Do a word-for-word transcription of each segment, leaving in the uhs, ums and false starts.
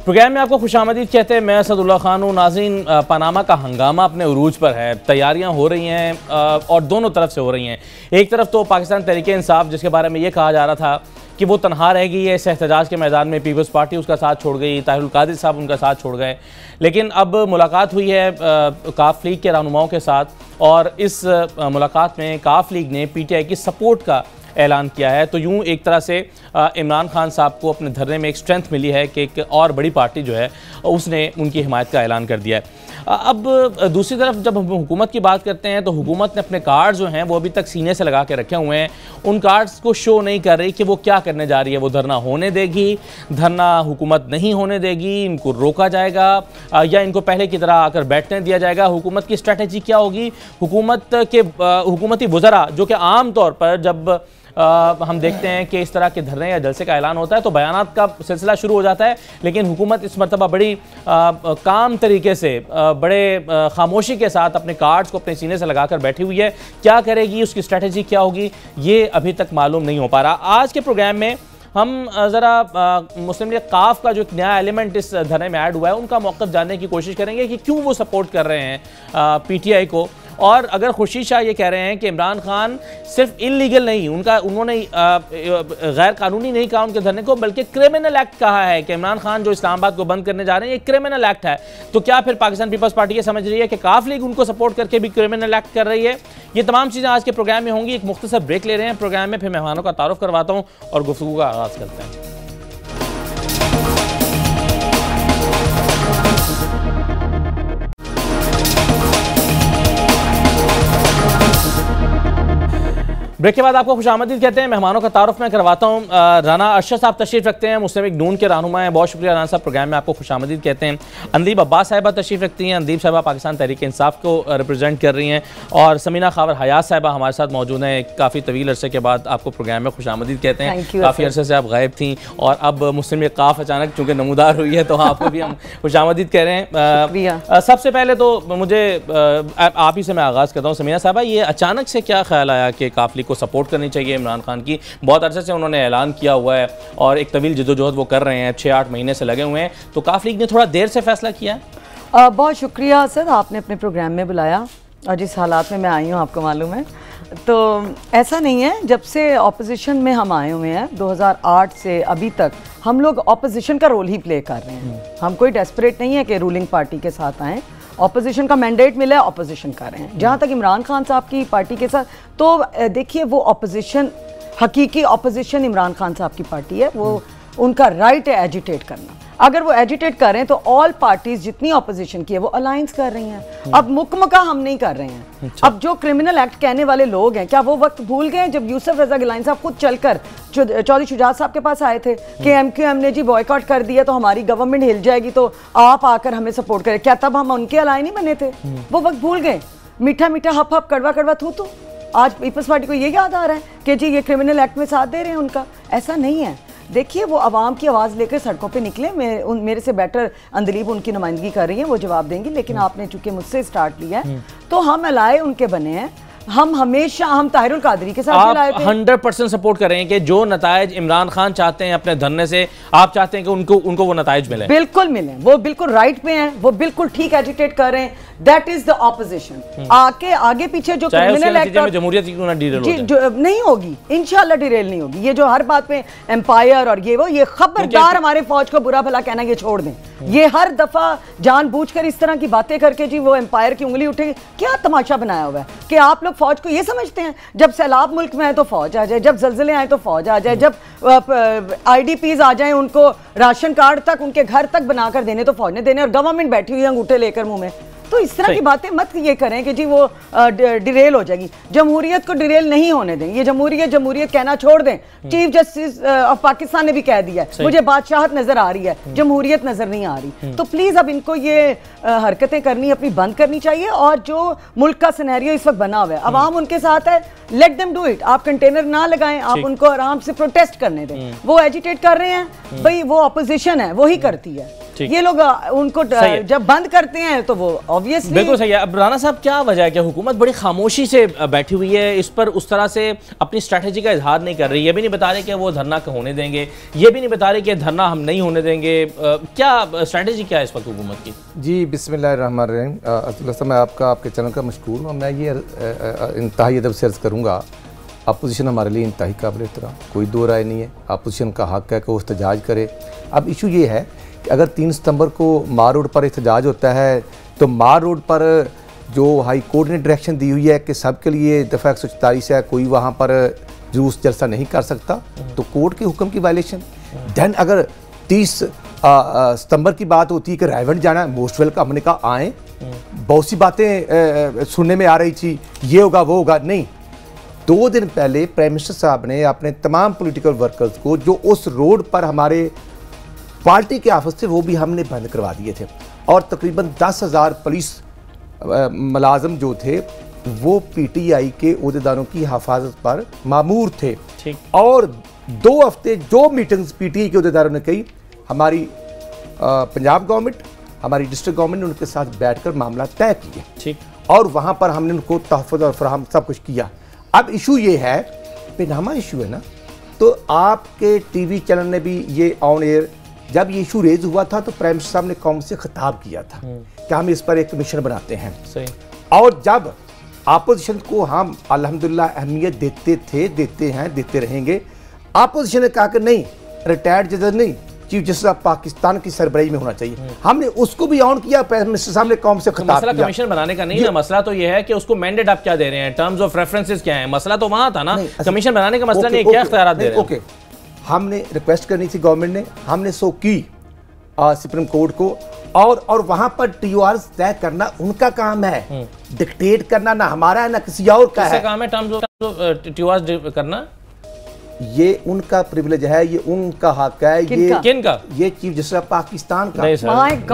Programme में आपको खुशामदीद कहते हैं। मैं असदुल्ला खान हूँ। नाज़रीन, पनामा का हंगामा अपने उरूज पर है, तैयारियां हो रही हैं और दोनों तरफ से हो रही हैं। एक तरफ तो पाकिस्तान तहरीक इंसाफ, जिसके बारे में ये कहा जा रहा था कि वो तनहा रह गई है इस एहतजाज के मैदान में, पीपल्स पार्टी उसका साथ छोड़ गई, ताहिरुल कादिर साहब उनका साथ छोड़ गए। लेकिन अब मुलाकात हुई है काफ लीग के रहनुमाओं के साथ और इस मुलाकात में काफ लीग ने पी टी आई की सपोर्ट का ऐलान किया है। तो यूँ एक तरह से इमरान खान साहब को अपने धरने में एक स्ट्रेंथ मिली है कि एक और बड़ी पार्टी जो है उसने उनकी हिमायत का ऐलान कर दिया है। अब दूसरी तरफ जब हम हुकूमत की बात करते हैं तो हुकूमत ने अपने कार्ड जो हैं वो अभी तक सीने से लगा के रखे हुए हैं। उन कार्ड्स को शो नहीं कर रही कि वो क्या करने जा रही है। वो धरना होने देगी, धरना हुकूमत नहीं होने देगी, इनको रोका जाएगा या इनको पहले की तरह आकर बैठने दिया जाएगा। हुकूमत की स्ट्रैटेजी क्या होगी? हुकूमत के हुकूमती वज़रा जो कि आम तौर पर जब आ, हम देखते हैं कि इस तरह के धरने या जलसे का ऐलान होता है तो बयानात का सिलसिला शुरू हो जाता है, लेकिन हुकूमत इस मरतबा बड़ी आ, काम तरीके से आ, बड़े आ, खामोशी के साथ अपने कार्ड्स को अपने सीने से लगाकर बैठी हुई है। क्या करेगी, उसकी स्ट्रेटजी क्या होगी, ये अभी तक मालूम नहीं हो पा रहा। आज के प्रोग्राम में हम ज़रा मुस्लिम लीग काफ का जो एक नया एलिमेंट इस धरने में ऐड हुआ है उनका मौक़िफ़ जानने की कोशिश करेंगे कि क्यों वो सपोर्ट कर रहे हैं पी टी आई को। और अगर खुर्शीद शाह ये कह रहे हैं कि इमरान खान सिर्फ इलीगल नहीं, उनका उन्होंने गैर कानूनी नहीं कहा उनके धरने को, बल्कि क्रिमिनल एक्ट कहा है कि इमरान खान जो इस्लामाबाद को बंद करने जा रहे हैं ये क्रिमिनल एक्ट है। तो क्या फिर पाकिस्तान पीपल्स पार्टी ये समझ रही है कि काफ लीग उनको सपोर्ट करके भी क्रिमिनल एक्ट कर रही है? ये तमाम चीज़ें आज के प्रोग्राम में होंगी। एक मुख्तसर ब्रेक ले रहे हैं प्रोग्राम में, फिर मेहमानों का तारुफ करवाता हूँ और गुफ्तगू का आगाज़ करते हैं। ब्रेक के बाद आपको खुशामदीद कहते हैं। मेहमानों का तारुफ मैं करवाता हूँ। राना अरशद साहब तशरीफ़ रखते हैं, मुस्लिम लीग नून के रहनुमा हैं। बहुत शुक्रिया राना साहब, प्रोग्राम में आपको खुशामदीद कहते हैं। अंदीब अब्बास साहिबा तशरीफ़ रखती हैं। अंदीब साहिबा पाकिस्तान तहरीक इंसाफ को रिप्रेजेंट कर रही हैं और समीना खावर हयात साहिबा हमारे साथ मौजूद हैं। काफ़ी तवील अरसे के बाद आपको प्रोग्राम में खुशामदीद कहते हैं। काफ़ी अरसे से आप गायब थी और अब मुस्लिम लीग काफ अचानक चूँकि नमूदार हुई है तो आपको भी हम खुशामदीद कह रहे हैं। सबसे पहले तो मुझे आप ही से मैं आगाज़ करता हूँ। समीना साहिबा, ये अचानक से क्या ख्याल आया कि काफ लीग को सपोर्ट करनी चाहिए इमरान खान की? बहुत अरसे से उन्होंने ऐलान किया हुआ है और एक तवील जदोजहद वो कर रहे हैं, छः आठ महीने से लगे हुए हैं, तो काफ लीग ने थोड़ा देर से फैसला किया है। आ, बहुत शुक्रिया सर, आपने अपने प्रोग्राम में बुलाया और जिस हालात में मैं आई हूँ आपको मालूम है। तो ऐसा नहीं है, जब से ऑपोजिशन में हम आए हुए हैं दो हज़ार आठ से अभी तक हम लोग ऑपोजिशन का रोल ही प्ले कर रहे हैं। हम कोई डेस्परेट नहीं है कि रूलिंग पार्टी के साथ आएँ। ऑपोजिशन का मैंडेट मिला है, ऑपोजिशन कर रहे हैं। जहाँ तक इमरान खान साहब की पार्टी के साथ, तो देखिए वो ऑपोजिशन, हकीकी ऑपोजिशन इमरान खान साहब की पार्टी है, वो उनका राइट है एजिटेट करना। अगर वो एजिटेट कर रहे हैं तो ऑल पार्टीज जितनी ऑपोजिशन की है वो अलायंस कर रही हैं। अब मुकमका हम नहीं कर रहे हैं। अच्छा। अब जो क्रिमिनल एक्ट कहने वाले लोग हैं, क्या वो वक्त भूल गए जब यूसुफ रजा गिलानी साहब खुद चलकर चौधरी शुजात साहब के पास आए थे कि एम क्यू एम ने जी बॉयकॉट कर दिया तो हमारी गवर्नमेंट हिल जाएगी, तो आप आकर हमें सपोर्ट करें? क्या तब हम उनके अलाय नहीं बने थे? वो वक्त भूल गए। मीठा मीठा हप हप कड़वा कड़वा थू थू। आज पीपल्स पार्टी को ये याद आ रहा है कि जी ये क्रिमिनल एक्ट में साथ दे रहे हैं उनका। ऐसा नहीं है। देखिए वो आवाम की आवाज़ लेकर सड़कों पे निकले। मैं उन मेरे से बेटर अंदलीब उनकी नुमाइंदगी कर रही हैं, वो जवाब देंगी, लेकिन आपने चूंकि मुझसे स्टार्ट लिया है तो हम अलाए उनके बने हैं। हम हमेशा हम ताहिरुल कादरी के साथ मिलाए थे। हंड्रेड परसेंट सपोर्ट कर रहे हैं कि जो नतायज इमरान खान चाहते हैं अपने धरने से, आप चाहते हैं कि उनको उनको वो नतायज मिले। बिल्कुल मिले, वो बिल्कुल राइट पे हैं, वो बिल्कुल ठीक एजिटेट कर रहे हैं। That is the opposition. आके आगे पीछे जो क्रिमिनल एक्ट में जमहूरियत नहीं होगी, इंशाल्लाह डिरेल नहीं होगी। ये जो हर बात पे एम्पायर और ये वो, ये खबरदार हमारे फौज को बुरा भला कहना ये छोड़ दें। ये हर दफा जानबूझकर इस तरह की बातें करके जी वो एम्पायर की उंगली उठेगी। क्या तमाशा बनाया हुआ है कि आप लोग फौज को ये समझते हैं जब सैलाब मुल्क में आए तो फौज आ जाए, जब जलजले आए तो फौज आ जाए, जब आई डी पीज आ जाए उनको राशन कार्ड तक उनके घर तक बनाकर देने तो फौज ने देने, और गवर्नमेंट बैठी हुई है अंगूठे लेकर मुंह में। तो इस तरह की बातें मत ये करें कि जी वो डिरेल हो जाएगी। जमहूरियत को डिरेल नहीं होने दें। ये जमहूरियत जमहूरियत कहना छोड़ दें। चीफ जस्टिस ऑफ पाकिस्तान ने भी कह दिया है, मुझे बादशाहत नजर आ रही है, जमहूरियत नजर नहीं आ रही। तो प्लीज अब इनको ये हरकतें करनी अपनी बंद करनी चाहिए। और जो मुल्क का सिनेरियो इस वक्त बना हुआ है, अवाम उनके साथ है, लेट देम डू इट। आप कंटेनर ना लगाएं, आप उनको आराम से प्रोटेस्ट करने दें। वो एजिटेट कर रहे हैं, भाई वो अपोजिशन है, वो ही करती है। ये लोग उनको जब बंद करते हैं तो वो ऑब्वियसली बिल्कुल सही है। अब राना साहब क्या वजह है कि हुकूमत बड़ी खामोशी से बैठी हुई है, इस पर उस तरह से अपनी स्ट्रैटेजी का इजहार नहीं कर रही, ये भी नहीं बता रहे कि वो धरना होने देंगे, ये भी नहीं बता रहे कि धरना हम नहीं होने देंगे, क्या स्ट्रैटेजी क्या है इस वक्त हुकूमत की? जी बिस्मिल्लाहिर्रहमानिर्रहीम। अब्दुल्ला साहब, मैं आपका आपके चैनल का मशकूर हूँ। मैं ये इंतहाई अदब से अर्ज़ करूँगा, अपोजिशन हमारे लिए इंतहाई काबिल एहतराम, कोई दो राय नहीं है। अपोजिशन का हक़ है कि वो एहतजाज करे। अब इशू ये है कि अगर तीन सितंबर को मार रोड पर एहतजाज होता है तो मार रोड पर जो हाई कोर्ट ने डायरेक्शन दी हुई है कि सबके लिए दफ़ा एक सौ चौतालीस है, कोई वहाँ पर जुलूस जलसा नहीं कर सकता, तो कोर्ट के हुक्म की वायलेशन। दैन अगर तीस सितंबर की बात होती है कि रायवंड जाना है, मोस्ट वेलकम, हमने कहा आएँ। बहुत सी बातें सुनने में आ रही थी, ये होगा वो होगा, नहीं। दो दिन पहले प्राइम मिनिस्टर साहब ने अपने तमाम पॉलिटिकल वर्कर्स को जो उस रोड पर हमारे पार्टी के ऑफिस थे वो भी हमने बंद करवा दिए थे, और तकरीबन दस हज़ार पुलिस मुलाजम जो थे वो पीटीआई के ओहदेदारों की हिफाजत पर मामूर थे। और दो हफ्ते जो मीटिंग्स पीटीआई के ओहदेदारों ने कही, हमारी पंजाब गवर्नमेंट, हमारी डिस्ट्रिक्ट गवर्नमेंट ने उनके साथ बैठकर मामला तय किए, और वहाँ पर हमने उनको तहफ़्फ़ुज़ और फराहम सब कुछ किया। अब इशू ये है, पनामा इशू है ना, तो आपके टीवी चैनल ने भी ये ऑन एयर जब ये इशू रेज हुआ था तो प्राइम मिनिस्टर साहब ने कौम से खिताब किया था कि हम इस पर एक कमीशन बनाते हैं। सही। और जब अपोजिशन को हम अल्हम्दुलिल्लाह अहमियत देते थे, देते हैं, देते रहेंगे, अपोजिशन ने कहा कि नहीं, रिटायर्ड जज नहीं, चीफ जस्टिस ऑफ पाकिस्तान की सरबराही में होना चाहिए। हमने उसको भी ऑन किया, प्राइम मिनिस्टर साहब ने कौम से खिताब किया। मसला कमीशन बनाने का नहीं है, मसला तो ये है कि उसको मैंडेट आप क्या दे रहे हैं, टर्म्स ऑफ रेफरेंसेस क्या है, मसला तो वहां था ना, कमीशन बनाने का मसला नहीं है, क्या इख्तियार दे रहे हैं। ओके, हमने रिक्वेस्ट करनी थी गवर्नमेंट ने, हमने सो की सुप्रीम कोर्ट को, और और वहां पर टीओआर तय करना उनका काम है, डिक्टेट करना ना हमारा है ना किसी और का है। काम है टर्म्स ऑफ टीओआर करना, ये उनका प्रिविलेज है, ये उनका हक है। ये किन का? ये चीफ जस्टिस ऑफ पाकिस्तान का। नहीं सर,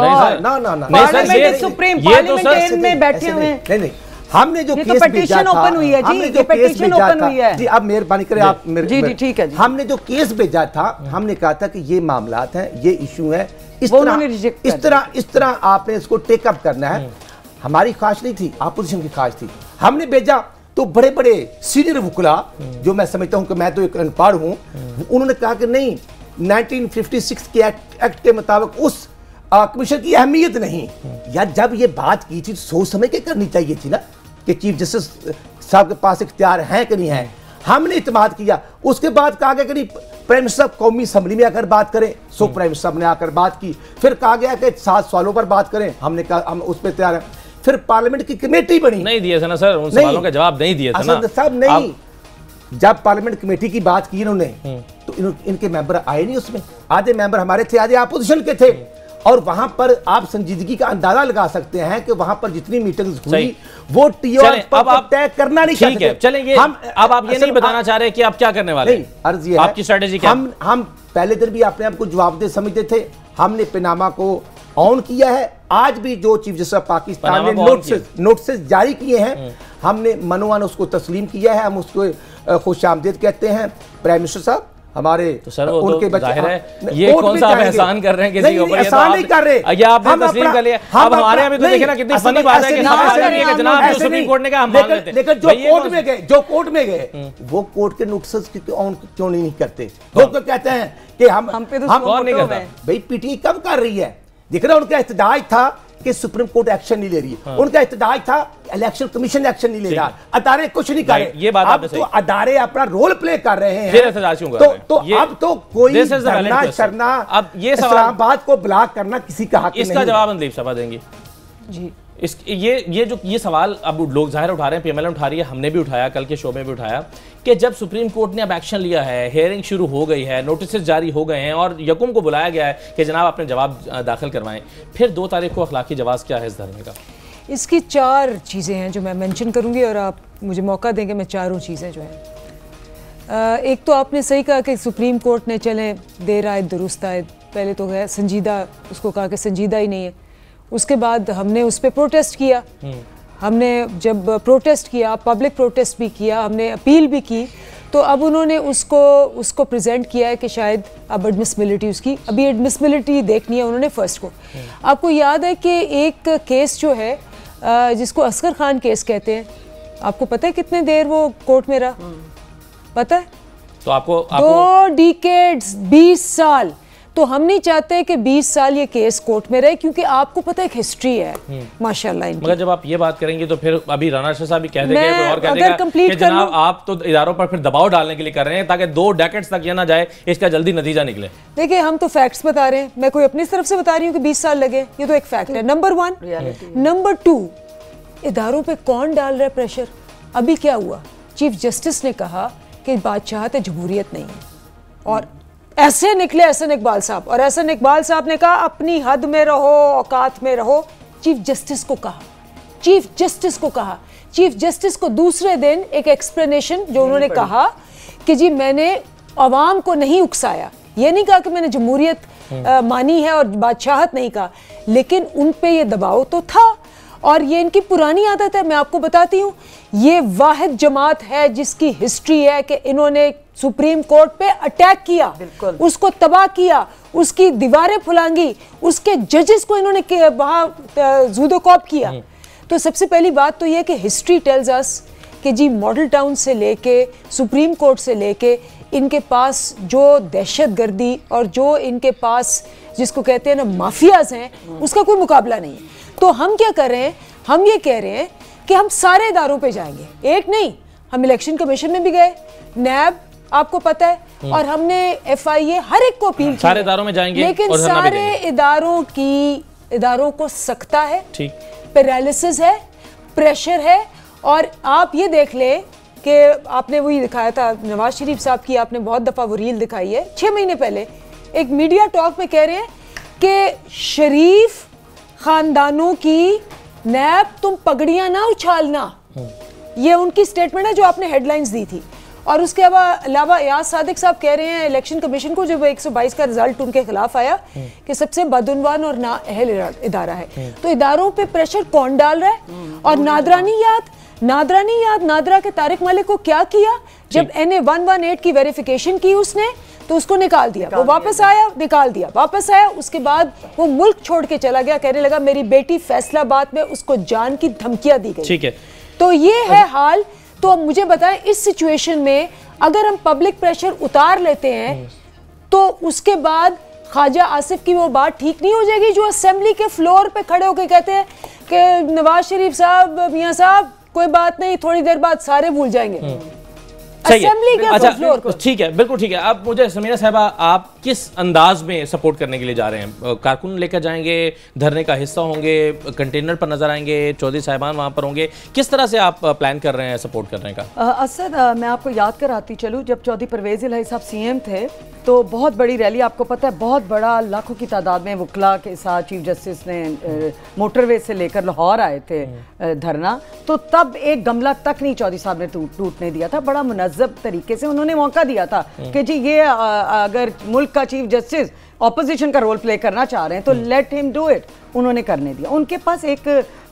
ना ना ना, पार्लियामेंट सुप्रीम पार्लियामेंट में बैठे हुए हैं। नहीं नहीं, हमने जो केस भेजा था, ओपन हुई है जी, ये पिटीशन ओपन हुई है जी। अब मेहरबानी करें आप मेरे, जी जी ठीक है जी। हमने जो केस भेजा था, हमने कहा था कि ये मामलात हैं, ये इशू है, इस तरह इस तरह इस तरह आपने इसको टेकअप करना है। हमारी ख्वाहिश नहीं थी, अपोजिशन की ख्वाहिश थी। हमने भेजा तो बड़े बड़े सीनियर वकीला, जो मैं समझता हूं कि मैं तो एक अनपढ़ हूं, उन्होंने कहा कि नहीं, नाइनटीन फिफ्टी सिक्स के एक्ट, एक्ट के मुताबिक उस कमीशन की अहमियत नहीं। यार जब ये बात की थी सोच समझ के करनी चाहिए थी ना, कि चीफ जस्टिस साहब के पास इख्तियार है कि नहीं है। हमने इत्मीनान किया, उसके बाद कहा गया कि नहीं, प्राइम मिनिस्टर कौमी असम्बली में आकर बात करें, सो प्राइम मिनिस्टर साहब ने आकर बात की। फिर कहा गया कि सात सवालों पर बात करें, हमने कहा हम उस पर तैयार हैं। फिर पार्लियामेंट की कमेटी बनी, नहीं दिए थे ना सर, उन सवालों का जवाब नहीं दिए थे ना साहब, नहीं। जब पार्लियामेंट कमेटी की बात की इन्होंने, तो इन, इनके मेंबर आए नहीं उसमें, आधे मेंबर हमारे थे, आधे अपोजिशन के थे। और वहां पर आप संजीदगी का अंदाजा लगा सकते हैं कि वहां पर जितनी मीटिंग्स हुई वो टीओआर पर तय करना नहीं ठीक है। चलें, ये हम अब आप ये नहीं बताना चाह रहे कि आप क्या करने वाले हैं? अर्ज ये है, आपकी स्ट्रेटजी क्या? हम हम पहले दिन भी अपने आप को जवाबदेह समझते थे, हमने पनामा को ऑन किया है। आज भी जो चीफ जस्टिस ऑफ पाकिस्तान ने नोटिस नोटिस जारी किए हैं, हमने मनोवान उसको तस्लीम किया है, हम उसको खुशामदीद कहते हैं। प्राइम मिनिस्टर साहब हमारे तो सर वो उनके तो बच्चे है, ये कौन सा एहसान कर रहे हैं किसी के ऊपर? ये एहसान नहीं कर रहे, ये आपने तस्लीम कर लिया। अब हमारे यहाँ भी तो देखिए ना, कितनी फनी बात है कि जनाब जो सुप्रीम कोर्ट ने कहा हम मान लेते हैं। लेकिन जो कोर्ट में गए जो कोर्ट में गए वो कोर्ट के नोटिस क्यों नहीं करते? वो तो कहते हैं कि हम हम कौन नहीं करता? भाई पीटीआई कब कर रही है? देख रहे, उनका एहतजाज था कि सुप्रीम कोर्ट एक्शन नहीं ले रही है। हाँ। उनका एहतजाज था इलेक्शन कमीशन एक्शन नहीं ले रहा, अदारे कुछ नहीं कर रहे। ये बात अब तो अदारे अपना रोल प्ले कर रहे हैं, फिर एहतजाज क्यों कर तो, रहे हैं? तो अब तो कोई धरना करना, अब ये इस्लामाबाद को ब्लॉक करना किसी का हक नहीं। इसका जवाब अंदीप साहब देंगे जी। इस ये ये जो ये सवाल अब लोग जाहिर उठा रहे हैं, पीएमएल उठा रही है, हमने भी उठाया, कल के शो में भी उठाया कि जब सुप्रीम कोर्ट ने अब एक्शन लिया है, हेयरिंग शुरू हो गई है, नोटिस जारी हो गए हैं और यकुम को बुलाया गया है कि जनाब अपने जवाब दाखिल करवाएं, फिर दो तारीख को अखलाकी जवाब क्या है इस धरने का? इसकी चार चीज़ें हैं जो मैं मेंशन करूंगी और आप मुझे मौका देंगे, मैं चारों चीज़ें जो हैं। एक तो आपने सही कहा कि सुप्रीम कोर्ट ने चलें देर आए दुरुस्त आए, पहले तो है संजीदा, उसको कहा कि संजीदा ही नहीं है। उसके बाद हमने उस पर प्रोटेस्ट किया, हमने जब प्रोटेस्ट किया, पब्लिक प्रोटेस्ट भी किया, हमने अपील भी की, तो अब उन्होंने उसको उसको प्रेजेंट किया है कि शायद अब एडमिसिबिलिटी उसकी अभी एडमिसिबिलिटी देखनी है उन्होंने फर्स्ट को। आपको याद है कि एक केस जो है जिसको असगर खान केस कहते हैं, आपको पता है कितने देर वो कोर्ट में रहा? पता है? तो आपको, आपको... दो डिकेड्स, बीस साल। तो हम नहीं चाहते कि बीस साल ये केस कोर्ट में रहे, क्योंकि आपको पता है एक हिस्ट्री है माशाल्लाह इनकी। मगर जब आप ये बात करेंगे तो फिर अभी राना शाह साहब भी कह देंगे और कह देगा कि जनाब आप तो इदारों पर फिर दबाव डालने के लिए कर रहे हैं ताकि दो डेकेड्स तक ये ना जाए, इसका जल्दी नतीजा निकले। देखिए हम तो फैक्ट्स बता रहे हैं, मैं कोई अपनी तरफ से बता रही हूँ कि बीस साल लगे, ये तो एक फैक्ट है नंबर वन। नंबर टू, इदारों पे कौन डाल रहा है प्रेशर? अभी क्या हुआ, चीफ जस्टिस ने कहा कि बादशाहत जमहूरियत नहीं है, और ऐसे निकले एहसन इकबाल साहब, और एहसन इकबाल साहब ने कहा अपनी हद में रहो, औकात में रहो। चीफ जस्टिस को कहा, चीफ जस्टिस को कहा चीफ जस्टिस को दूसरे दिन एक एक्सप्लेनेशन जो उन्होंने कहा कि जी मैंने अवाम को नहीं उकसाया, ये नहीं कहा कि मैंने जमहूरियत मानी है और बादशाहत नहीं कहा, लेकिन उन पे ये दबाव तो था। और ये इनकी पुरानी आदत है, मैं आपको बताती हूँ, ये वाहिद जमात है जिसकी हिस्ट्री है कि इन्होंने सुप्रीम कोर्ट पे अटैक किया, उसको तबाह किया, उसकी दीवारें फुलांगी, उसके जजेस को इन्होंने वहाँ जूदोकॉप किया। तो सबसे पहली बात तो ये कि हिस्ट्री टेल्स अस कि जी मॉडल टाउन से लेके सुप्रीम कोर्ट से लेके इनके पास जो दहशत गर्दी और जो इनके पास जिसको कहते हैं ना माफियाज हैं, उसका कोई मुकाबला नहीं है। तो हम क्या कर रहे हैं, हम ये कह रहे हैं कि हम सारे इदारों पे जाएंगे, एक नहीं, हम इलेक्शन कमीशन में भी गए, नैब आपको पता है, और हमने एफ आई ए हर एक को अपील की, सारे इदारों में जाएंगे, लेकिन और सारे इदारों की इदारों को सकता है, ठीक, पैरालिसिस है, प्रेशर है। और आप ये देख ले कि आपने वही दिखाया था नवाज शरीफ साहब की, आपने बहुत दफा वो रील दिखाई है छह महीने पहले, एक मीडिया टॉक में कह रहे हैं कि शरीफ खानदानों की नैब तुम पगड़ियां ना उछालना, ये उनकी स्टेटमेंट है जो आपने हेडलाइंस दी थी। और उसके अलावा याद सादिक साहब कह रहे हैं इलेक्शन कमीशन को जब एक सौ बाईस का रिजल्ट उनके खिलाफ आया कि सबसे बदउनवान और नाअहल इदारा है, तो इदारों पे प्रेशर कौन डाल रहा है? और नादरानी याद नादरानी याद नादरा के तारिक मलिक को क्या किया, जब N A one one eight की वेरिफिकेशन की उसने तो उसको निकाल दिया, वो वापस आया, निकाल दिया, वापस आया, उसके बाद वो मुल्क छोड़ के चला गया, कहने लगा मेरी बेटी फैसलाबाद में उसको जान की धमकियां दी गई। ठीक है, तो ये है हाल। तो अब मुझे बताएं इस सिचुएशन में अगर हम पब्लिक प्रेशर उतार लेते हैं तो उसके बाद ख्वाजा आसिफ की वो बात ठीक नहीं हो जाएगी जो असेंबली के फ्लोर पे खड़े होकर कहते हैं कि नवाज शरीफ साहब, मियां साहब, कोई बात नहीं, थोड़ी देर बाद सारे भूल जाएंगे। असेंबली के अच्छा, फ्लोर को। ठीक है, बिल्कुल ठीक है। अब मुझे समीरा साहबा, आप किस अंदाज में सपोर्ट करने के लिए जा रहे हैं? कारकुन लेकर जाएंगे, धरने का हिस्सा होंगे, कंटेनर पर नजर आएंगे, चौधरी साहिबान वहां पर होंगे, किस तरह से आप प्लान कर रहे हैं सपोर्ट करने का? असद, मैं आपको याद कराती चलूँ, जब चौधरी परवेज इलाही साहब सी एम थे तो बहुत बड़ी रैली, आपको पता है, बहुत बड़ा लाखों की तादाद में वकला के साथ चीफ जस्टिस ने मोटरवे से लेकर लाहौर आए थे धरना, तो तब एक गमला तक नहीं चौधरी साहब ने टूटने दिया था। बड़ा मुनज़्ज़ब तरीके से उन्होंने मौका दिया था कि जी ये अगर मुल्क का चीफ जस्टिस ऑपोजिशन का रोल प्ले करना चाह रहे हैं तो लेट हिम डू इट, उन्होंने करने दिया। उनके पास एक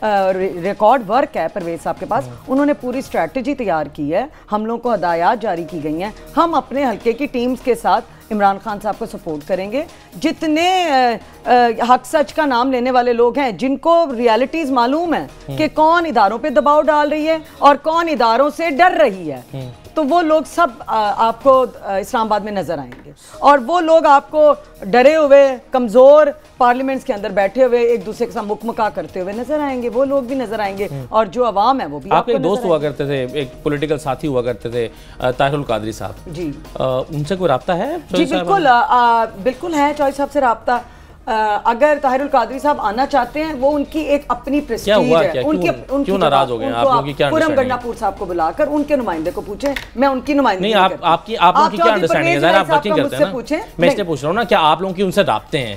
रिकॉर्ड वर्क है परवेज साहब के पास, उन्होंने पूरी स्ट्रैटेजी तैयार की है, हम लोगों को हदायत जारी की गई हैं, हम अपने हल्के की टीम्स के साथ इमरान खान साहब को सपोर्ट करेंगे। जितने हक सच का नाम लेने वाले लोग हैं जिनको रियलिटीज मालूम है कि कौन इदारों पे दबाव डाल रही है और कौन इदारों से डर रही है, तो वो लोग सब आ, आपको इस्लामाबाद में नजर आएंगे, और वो लोग आपको डरे हुए, कमजोर पार्लियामेंट्स के अंदर बैठे हुए एक दूसरे के साथ मुकमुका करते हुए नजर आएंगे, वो लोग भी नजर आएंगे, और जो अवाम है वो भी। आपके एक दोस्त हुआ करते थे, एक पॉलिटिकल साथी हुआ करते थे, ताहिरुल कादरी साहब जी, आ, उनसे कोई राब्ता है? जी बिल्कुल, आ, बिल्कुल है चौधरी साहब से राब्ता। आ, अगर ताहिरुल कादरी साहब आना चाहते हैं, वो उनकी एक अपनी प्रेस्टीज है, उनकी उनकी क्यों नाराज हो गए आप लोगों की? क्या पूरम गन्नापुर साहब को बुलाकर उनके नुमाइंदे को पूछें, मैं उनकी नुमाइंदगी नहीं, आप आपकी आप लोगों की क्या अंडरस्टैंडिंग है? आप वर्किंग करते हैं ना, मैं इसलिए पूछ रहा हूँ ना, क्या आप लोगों की उनसे राब्ते हैं?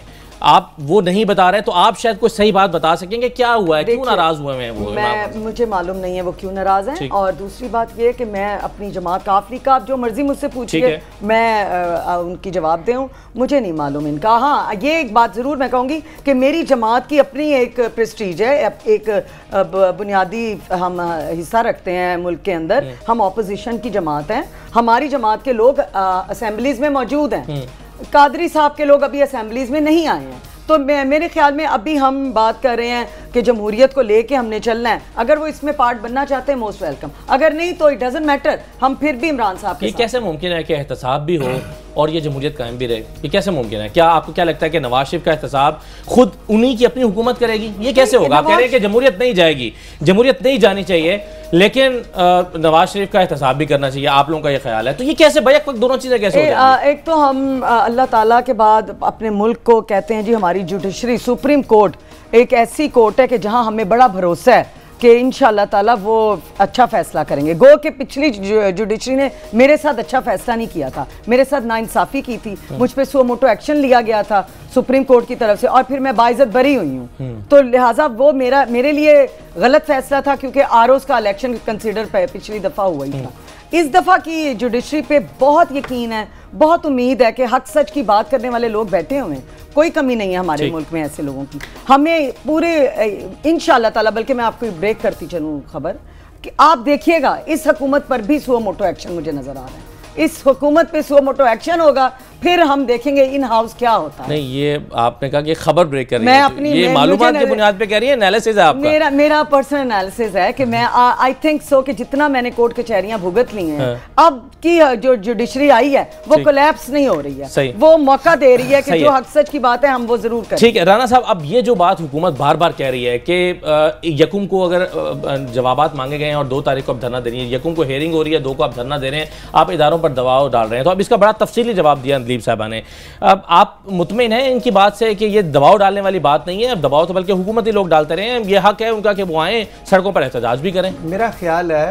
आप वो नहीं बता रहे, तो आप शायद कोई सही बात बता सकेंगे, क्या हुआ है, क्यों नाराज हुए हैं वो? मैं मुझे मालूम नहीं है वो क्यों नाराज हैं। और दूसरी बात ये है कि मैं अपनी जमात काफली का आप जो मर्जी मुझसे पूछिए, मैं आ, उनकी जवाब दूं, मुझे नहीं मालूम इनका। हाँ, ये एक बात जरूर मैं कहूँगी कि मेरी जमात की अपनी एक प्रेस्टीज है, एक बुनियादी हम हिस्सा रखते हैं मुल्क के अंदर। हम ऑपोजिशन की जमात हैं, हमारी जमात के लोग असेंबलीज में मौजूद हैं, कादरी साहब के लोग अभी असेंबलीज में नहीं आए हैं। तो मैं मेरे ख्याल में अभी हम बात कर रहे हैं कि जमहूरियत को लेके हमने चलना है। अगर वो इसमें पार्ट बनना चाहते हैं, मोस्ट वेलकम, अगर नहीं तो इट डजंट मैटर, हम फिर भी इमरान साहब के ये कैसे मुमकिन है कि एहतसाब भी हो और ये जमहूरियत कायम भी रहे? ये कैसे मुमकिन है? क्या आपको क्या लगता है कि नवाज शरीफ का एहतसाब खुद उन्हीं की अपनी हुकूमत करेगी? ये कैसे होगा? आप कह रहे हैं कि जमहूरियत नहीं जाएगी, जमहूरियत नहीं जानी चाहिए, लेकिन नवाज शरीफ का एहतसाब भी करना चाहिए, आप लोगों का ये ख्याल है, तो ये कैसे बैक वक्त दोनों चीज़ें कैसे हो जाएंगी? एक तो हम अल्लाह ताला के बाद अपने मुल्क को कहते हैं जी, हमारी जुडिशरी सुप्रीम कोर्ट एक ऐसी कोर्ट है कि जहां हमें बड़ा भरोसा है कि इंशाअल्लाह ताला वो अच्छा फैसला करेंगे। गो के पिछली जुडिशरी ने मेरे साथ अच्छा फैसला नहीं किया था, मेरे साथ नाइंसाफ़ी की थी, मुझ पे सो मोटो एक्शन लिया गया था सुप्रीम कोर्ट की तरफ से, और फिर मैं बाइज्जत बरी हुई हूँ। तो लिहाजा वो मेरा मेरे लिए गलत फैसला था, क्योंकि आरओज़ का इलेक्शन कंसिडर पिछली दफ़ा हुआ ही था। इस दफ़ा की जुडिशरी पे बहुत यकीन है, बहुत उम्मीद है कि हक सच की बात करने वाले लोग बैठे हुए हैं, कोई कमी नहीं है हमारे मुल्क में ऐसे लोगों की। हमें पूरे इंशाअल्लाह ताला, बल्कि मैं आपको ब्रेक करती चलूँ खबर कि आप देखिएगा इस हुकूमत पर भी सो मोटो एक्शन मुझे नजर आ रहा है। इस हुकूमत पे सो मोटो एक्शन होगा, फिर हम देखेंगे इन हाउस क्या होता है। नहीं, ये आपने कहा कि खबर ब्रेक कर रही मैं है, अपनी ये मालूमात की बुनियाद पे कह रही है, एनालिसिस है आपका? मेरा मेरा पर्सनल एनालिसिस है कि मैं आई थिंक सो कि जितना मैंने कोर्ट कचहरियां भुगत ली हैं, हाँ। अब की जो जुडिशरी आई है वो कोलैप्स नहीं हो रही है, वो मौका दे रही है कि जो हक सच की बात है हम वो जरूर करें। ठीक है राना साहब, अब ये जो बात हुकूमत बार बार कह रही है कि यकुम को अगर जवाबात मांगे गए हैं और दो तारीख को अब धरना दे रही है, यकुम को हेयरिंग हो रही है, दो को आप धरना दे रहे हैं, आप इदारों पर दबाव डाल रहे हैं, तो अब इसका बड़ा तफसीली जवाब दिया अंदलीब साहबा ने। अब आप मुतमिन हैं इनकी बात से कि ये दबाव डालने वाली बात नहीं है, अब दबाव तो बल्कि हुकूमती लोग डालते रहे हैं, ये हक है उनका कि वो आए सड़कों पर एहतजाज भी करें? मेरा ख्याल है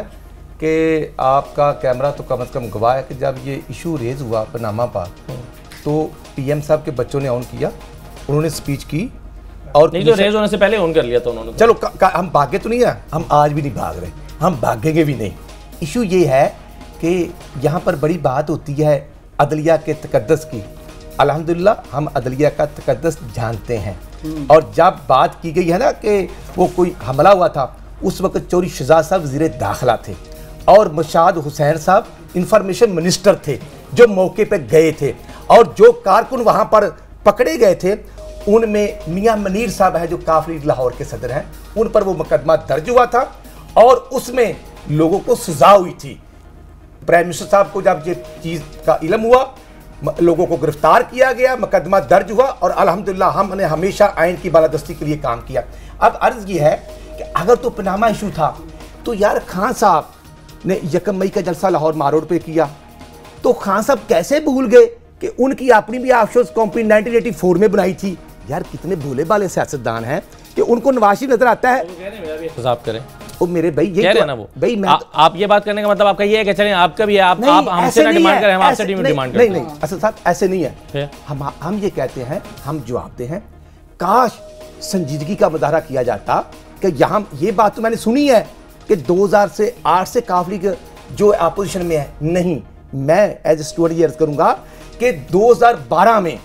कि आपका कैमरा तो कम अज़ कम गवाह है कि जब ये इशू रेज हुआ पनामा पर, तो पीएम साहब के बच्चों ने ऑन किया, उन्होंने स्पीच की, और नहीं तो रेज होने से पहले ऑन कर लिया था उन्होंने। चलो का, का, हम भागे तो नहीं है, हम आज भी नहीं भाग रहे, हम भागेंगे भी नहीं। इशू ये है कि यहाँ पर बड़ी बात होती है अदलिया के तकद्दस की। अल्हम्दुलिल्लाह हम अदलिया का तकद्दस जानते हैं, और जब बात की गई है ना कि वो कोई हमला हुआ था, उस वक्त चौधरी शहजाद साहब वज़ीर दाखिला थे और मुशाद हुसैन साहब इंफॉर्मेशन मिनिस्टर थे जो मौके पे गए थे, और जो कारकुन वहाँ पर पकड़े गए थे उनमें मियाँ मनीर साहब है जो काफली लाहौर के सदर हैं, उन पर वो मुकदमा दर्ज हुआ था और उसमें लोगों को सजा हुई थी। प्राइम मिनिस्टर साहब को जब ये चीज़ का इल्म हुआ, लोगों को गिरफ्तार किया गया, मुकदमा दर्ज हुआ, और अल्हम्दुलिल्लाह हमने हमेशा आइन की बालादस्ती के लिए काम किया। अब अर्ज़ ये है कि अगर तो पनामा इशू था तो यार खान साहब ने यकम मई का जलसा लाहौर मारोड पे किया, तो खान साहब कैसे भूल गए कि उनकी अपनी भी offshore company nineteen eighty four में बनाई थी। यार कितने भोले भाले सियासतदान हैं कि उनको नवाज शरीफ नजर आता है। करें ओ मेरे भाई ये कह रहे हैं ना वो भाई मैं आ, आप ये बात करने का मतलब आपका ये है कि चलें आपका भी है, आप आप हमसे ना डिमांड करें, हम आपसे डिमांड करें। नहीं नहीं असद साहब ऐसे नहीं है, हम हम ये कहते हैं, हम जवाब दे हैं, काश संजीदगी का मुजाहरा किया जाता कि यहाँ ये बात तो मैंने सुनी है कि दो हज़ार से आठ से काफली जो अपोजिशन में है। नहीं, मैं एज ए स्टूडेंट ये अर्ज करूंगा कि दो हज़ार बारह में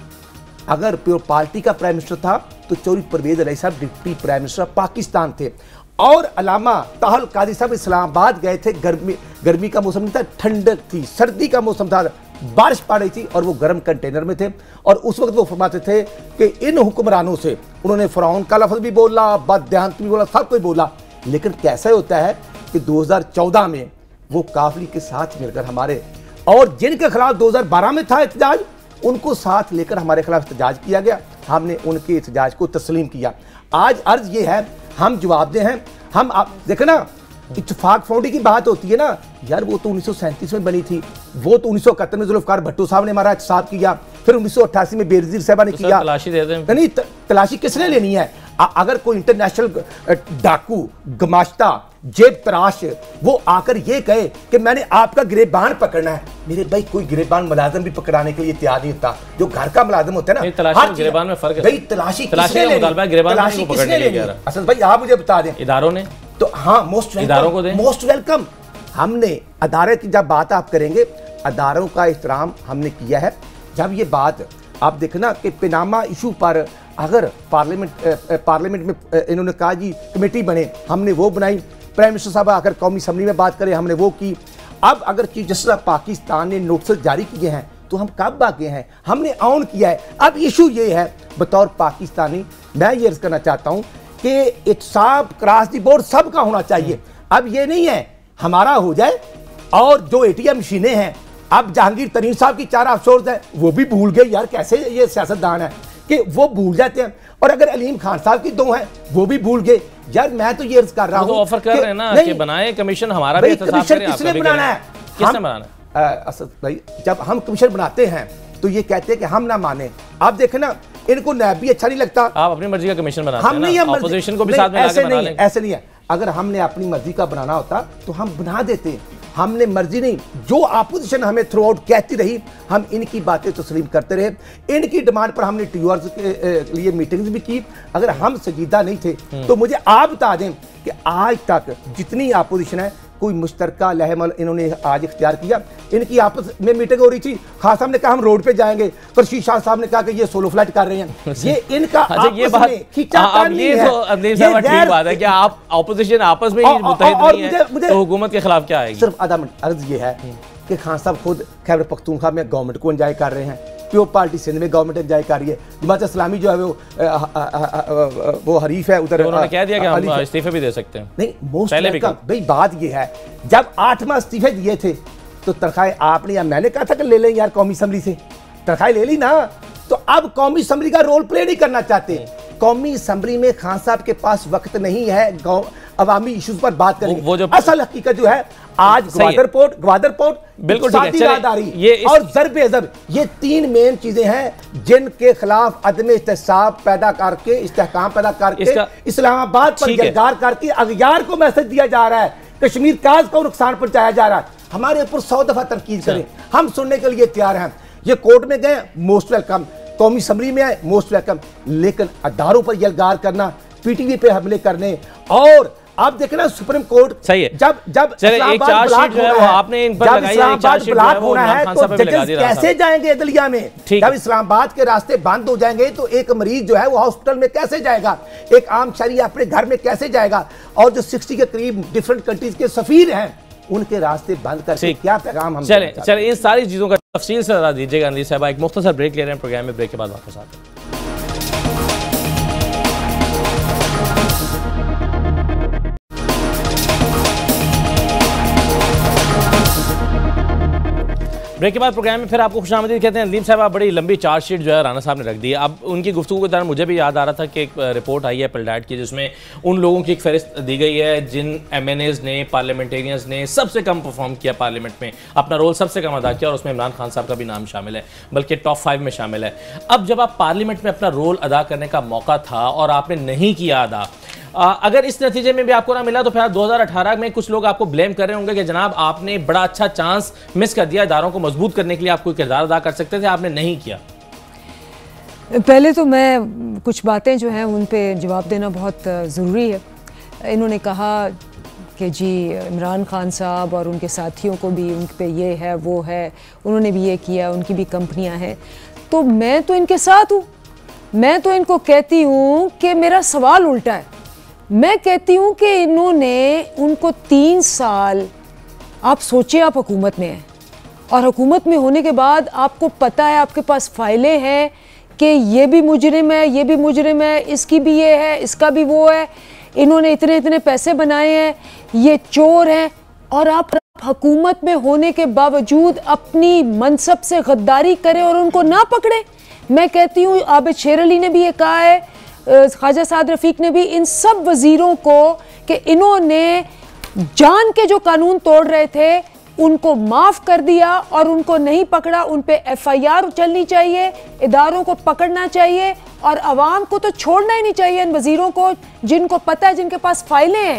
अगर प्योर पार्टी का प्राइम मिनिस्टर था तो चौधरी परवेज इलाही साहब डिप्टी प्राइम मिनिस्टर पाकिस्तान थे, और अलामा ताहल कादरी साहब इस्लामाबाद गए थे। गर्मी गर्मी का मौसम नहीं था, ठंडक थी, सर्दी का मौसम था, बारिश पड़ रही थी और वो गर्म कंटेनर में थे, और उस वक्त वो फरमाते थे कि इन हुक्मरानों से, उन्होंने फ़िरौन का लफ्ज़ भी बोला, बददेहांत भी बोला, सब कुछ बोला, लेकिन कैसा होता है कि दो हज़ार चौदह में वो काफली के साथ मिलकर हमारे, और जिनके खिलाफ दो हज़ार बारह में था एहतजाज, उनको साथ लेकर हमारे खिलाफ एहतजाज किया गया, हमने उनके एहतजाज को तस्लीम किया। आज अर्ज ये है, हम जवाबदेह हैं। हम आप देखें ना, इत्तेफाक फाउंडी की बात होती है ना यार, वो तो उन्नीस सौ सैंतीस में बनी थी, वो तो उन्नीस सौ इकहत्तर में जुल्फ़िकार भुट्टो साहब ने हमारा एहतसाब किया, फिर उन्नीस सौ अट्ठासी में बेनज़ीर साहबा ने किया। तलाशी दे दें। नहीं, तलाशी किसने लेनी है? अगर कोई इंटरनेशनल डाकू गमाश्ता जेब तराश वो आकर ये कहे कि मैंने आपका गिरेबान पकड़ना है। मेरे भाई कोई गिरेबान मुलाजिम भी पकड़ाने के लिए तैयार नहीं होता। जो घर का मुलाजिम होता है ना, तलाशी गिरेबान में फर्क है भाई। तलाशी तलाशी का मुतालबा गिरेबान को पकड़ने के लिए असल भाई आप मुझे बता दें इदारों ने तो हाँ मोस्ट इदारों को दें मोस्ट वेलकम। हमने अदारे की जब बात आप करेंगे, अदारों का एहतराम हमने किया है। जब ये बात आप देखना कि पनामा इशू पर अगर पार्लियामेंट पार्लियामेंट में इन्होंने कहा जी कमेटी बने, हमने वो बनाई। प्राइम मिनिस्टर साहब आकर कौमी असम्बली में बात करें, हमने वो की। अब अगर चीफ जस्टिस पाकिस्तान ने नोटिस जारी किए हैं तो हम कब आगे हैं, हमने ऑन किया है। अब इशू ये है बतौर पाकिस्तानी मैं ये अर्ज करना चाहता हूँ कि इत्साब क्रॉस दी बोर्ड सबका होना चाहिए। अब ये नहीं है हमारा हो जाए और जो एटीएम मशीनें हैं, अब जहांगीर तरीन साहब की चार अफसोस है वो भी भूल गए। यार कैसे ये सियासतदान है कि वो भूल जाते हैं। और अगर अलीम खान साहब की दो हैं वो भी भूल गए। यार मैं तो ये अर्ज कर रहा हूँ, तो ऑफर कर रहे हैं ना कि बनाए कमिशन, हमारा भी कमीशन किसने बनाना है, किसने बनाना है? असद भाई जब हम कमीशन बनाते हैं तो ये कहते हैं कि हम ना माने। आप देखें ना, इनको नैब भी अच्छा नहीं लगता। आप अपनी मर्जी का कमीशन बनाते हम नहीं, ऑपोजिशन को भी साथ में लाके बना लेंगे। ऐसे नहीं है। अगर हमने अपनी मर्जी का बनाना होता तो हम बना देते। हमने मर्जी नहीं, जो अपोजिशन हमें थ्रू आउट कहती रही हम इनकी बातें तस्लीम करते रहे। इनकी डिमांड पर हमने टी आर के लिए मीटिंग्स भी की। अगर हम संजीदा नहीं थे तो मुझे आप बता दें कि आज तक जितनी अपोजिशन है कोई मुश्तरका लहमल इन्होंने आज इख्तियार किया। इनकी आपस में मीटिंग हो रही थी, खान साहब ने कहा हम रोड पे जाएंगे, खुर्शीद शाह साहब ने कहा कि ये सोलो फ्लाइट कर रहे हैं। ये इनका अच्छा, ये बात खींचातान नहीं है। तो अदीब साहब ठीक बात है कि आप ऑपोजिशन आपस में ही मुत्तहिद नहीं है तो हुकूमत के खिलाफ क्या आएगी? सिर्फ आधा मिनट अर्ज ये है कि खान साहब खुद खैबर पख्तूनख्वा में गवर्नमेंट को एंजॉय कर रहे हैं, प्योर पार्टी सिंध में गवर्नमेंट एंजॉय कर रही है, जमात इस्लामी जो है वो वो हरीफ है उधर। उन्होंने कह दिया कि हम इस्तीफे भी दे सकते हैं। नहीं मोस्ट वेलकम भाई। बात ये है जब आठ माह इस्तीफे दिए थे तो तनख्वाहें आपने या मैंने कहा था कि ले लें यार कौमी असम्बली से, तनख्वाहें ले ली ना। तो अब कौमी असम्बली का रोल प्ले नहीं करना चाहते। कौमी असम्बली में खान साहब के पास वक्त नहीं है अवामी इश्यूज पर बात करेंगे। वो जो असल हकीकत जो है आज ग्वादर पोर्ट ग्वादर पोर्ट बिल्कुल ठीक है, ये और ज़रब अज़ब ये तीन मेन चीजें हैं जिनके खिलाफ अदम एहतसाब पैदा करके इस्तेहकाम पैदा करके इस्लामाबाद पर यलगार करके अगयार को मैसेज दिया जा रहा है, कश्मीर काज को नुकसान पहुंचाया जा रहा है। हमारे ऊपर सौ दफा तनकीद करें, हम सुनने के लिए तैयार हैं। ये कोर्ट में गए मोस्ट वेलकम, कौमी असम्बली में आए मोस्ट वेलकम, लेकिन अदारों पर यलगार करना, पीटीवी पे हमले करने और आप देखना सुप्रीम कोर्ट सही है। जब जब एक चार्जशीट जो है वो आपने इन पर लगाई है, एक चार्जशीट जो है वो है तो जजेस कैसे जाएंगे अदलिया में? जब इस्लामाबाद के रास्ते बंद हो जाएंगे तो एक मरीज जो है वो हॉस्पिटल में कैसे जाएगा, एक आम शहरी अपने घर में कैसे जाएगा? और जो साठ के करीब डिफरेंट कंट्रीज के सफीर हैं उनके रास्ते बंद करके क्या पैगाम हम चले चले इन सारी चीजों का तफसील से बता दीजिएगा अनिल साहब। एक मुख्तसर ब्रेक ले रहे हैं प्रोग्राम में, ब्रेक के बाद वापस आते हैं। ब्रेक के बाद प्रोग्राम में फिर आपको खुशामदीद कहते हैं। अदीब साहब आप बड़ी लंबी चार्जशीट जो है राना साहब ने रख दी है। अब उनकी गुफ्तगू के दौरान मुझे भी याद आ रहा था कि एक रिपोर्ट आई है पिलडाट की जिसमें उन लोगों की एक फहरिस्त दी गई है जिन एम एन एज़ ने पार्लियामेंटेरियंस ने सबसे कम परफॉर्म किया पार्लियामेंट में, अपना रोल सबसे कम अदा किया और उसमें इमरान खान साहब का भी नाम शामिल है, बल्कि टॉप फाइव में शामिल है। अब जब आप पार्लियामेंट में अपना रोल अदा करने का मौका था और आपने नहीं किया अदा, आ, अगर इस नतीजे में भी आपको ना मिला तो फिर दो हज़ार अठारह में कुछ लोग आपको ब्लेम कर रहे होंगे कि जनाब आपने बड़ा अच्छा चांस मिस कर दिया, इदारों को मजबूत करने के लिए आप कोई किरदार अदा कर सकते थे, आपने नहीं किया। पहले तो मैं कुछ बातें जो हैं उन पे जवाब देना बहुत ज़रूरी है। इन्होंने कहा कि जी इमरान खान साहब और उनके साथियों को भी उन पे ये है वो है, उन्होंने भी ये किया, उनकी भी कंपनियां हैं, तो मैं तो इनके साथ हूँ। मैं तो इनको कहती हूँ कि मेरा सवाल उल्टा है। मैं कहती हूँ कि इन्होंने उनको तीन साल, आप सोचिए आप हुकूमत में हैं और हुकूमत में होने के बाद आपको पता है, आपके पास फाइलें हैं कि ये भी मुजरिम है, ये भी मुजरिम है, इसकी भी ये है, इसका भी वो है, इन्होंने इतने इतने पैसे बनाए हैं, ये चोर हैं, और आप हुकूमत में होने के बावजूद अपनी मनसब से गद्दारी करें और उनको ना पकड़े। मैं कहती हूँ आबिद शेर अली ने भी ये कहा है, ख्वाजा साद रफ़ीक ने भी, इन सब वज़ीरों को कि इन्होंने जान के जो कानून तोड़ रहे थे उनको माफ़ कर दिया और उनको नहीं पकड़ा, उन पे एफ आई आर चलनी चाहिए, इदारों को पकड़ना चाहिए और अवाम को तो छोड़ना ही नहीं चाहिए। इन वज़ीरों को जिनको पता है, जिनके पास फाइलें हैं,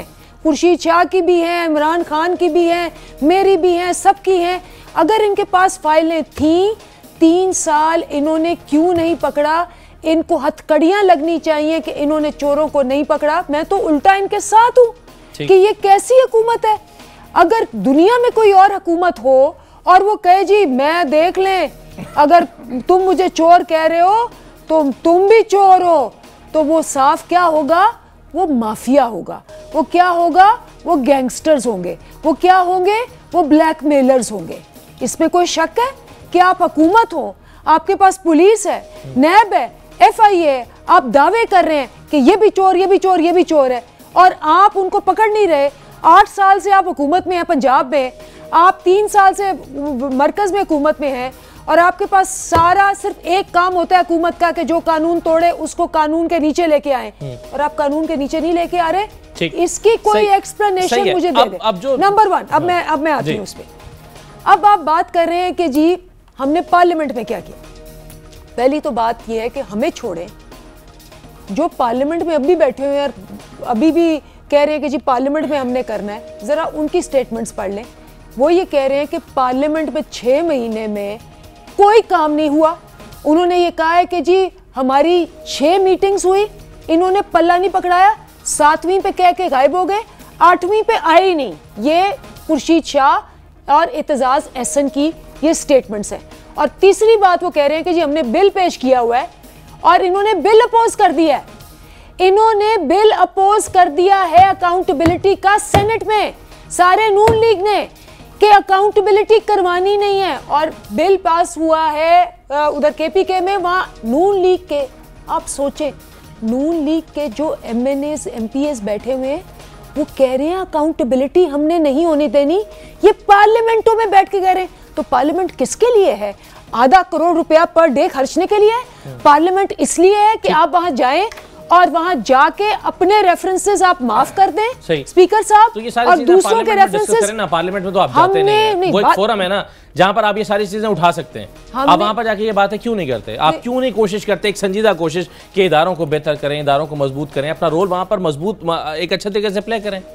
खुर्शीद शाह की भी हैं, इमरान खान की भी हैं, मेरी भी हैं, सबकी हैं। अगर इनके पास फाइलें थीं, तीन साल इन्होंने क्यों नहीं पकड़ा? इनको हथकड़ियां लगनी चाहिए कि इन्होंने चोरों को नहीं पकड़ा। मैं तो उल्टा इनके साथ हूँ कि ये कैसी हुकूमत है। अगर दुनिया में कोई और हुकूमत हो और वो कहे जी मैं देख लें, अगर तुम मुझे चोर कह रहे हो तो तुम भी चोर हो, तो वो साफ क्या होगा? वो माफिया होगा। वो क्या होगा? वो गैंगस्टर्स होंगे। वो क्या होंगे? वो ब्लैकमेलर्स होंगे। इसमें कोई शक है कि आप हुकूमत हो, आपके पास पुलिस है, नैब है, एफ आई ए, आप दावे कर रहे हैं कि ये भी चोर, ये भी चोर, ये भी चोर है, और आप उनको पकड़ नहीं रहे। आठ साल से आप हुकूमत में हैं पंजाब में, आप तीन साल से मरकज में हुकूमत में हैं, और आपके पास सारा सिर्फ एक काम होता है हुकूमत का कि जो कानून तोड़े उसको कानून के नीचे लेके आए, और आप कानून के नीचे नहीं लेके आ रहे। इसकी कोई एक्सप्लेनेशन मुझे दे दे। नंबर वन, अब मैं अब मैं आती हूँ उस पर। अब आप बात कर रहे हैं कि जी हमने पार्लियामेंट में क्या किया। पहली तो बात यह है कि हमें छोड़ें, जो पार्लियामेंट में अभी बैठे हुए हैं, अभी भी कह रहे हैं कि जी पार्लियामेंट में हमने करना है, जरा उनकी स्टेटमेंट्स पढ़ लें। वो ये कह रहे हैं कि पार्लियामेंट में छह महीने में कोई काम नहीं हुआ। उन्होंने ये कहा है कि जी हमारी छह मीटिंग्स हुई, इन्होंने पल्ला नहीं पकड़ाया, सातवीं पे कह के गायब हो गए, आठवीं पे आए ही नहीं। ये खुर्शीद शाह और एतजाज एहसन की ये स्टेटमेंट्स हैं। और तीसरी बात वो कह रहे हैं कि जी हमने बिल पेश किया हुआ है और इन्होंने बिल अपोज कर दिया है। इन्होंने बिल अपोज कर दिया है अकाउंटेबिलिटी का सेनेट में, सारे नून लीग ने, कि अकाउंटेबिलिटी करवानी नहीं है। और बिल पास हुआ है उधर के पी के में, वहां नून लीग के, आप सोचें, नून लीग के जो M N S M P S बैठे हुए हैं वो कह रहे हैं अकाउंटेबिलिटी हमने नहीं होने देनी। ये पार्लियामेंटों में बैठ के कह रहे हैं। तो पार्लियामेंट किसके लिए है? आधा करोड़ रुपया पर डे खर्चने के लिए है। पार्लियामेंट इसलिए है कि आप वहां जाएं और वहां जाके अपने रेफरेंसेस आप माफ कर दें स्पीकर साहब, तो ये सारी और दूसरों के रेफरेंसेस ना पार्लियामेंट में तो आप जाते नहीं, नहीं, वो एक फोरम है ना जहां पर आप ये सारी चीजें उठा सकते हैं। आप वहां पर जाके ये बातें क्यों नहीं करते? आप क्यों नहीं कोशिश करते, एक संजीदा कोशिश कि इदारों को बेहतर करें, इदारों को मजबूत करें, अपना रोल वहां पर मजबूत एक अच्छे तरीके से प्ले करें?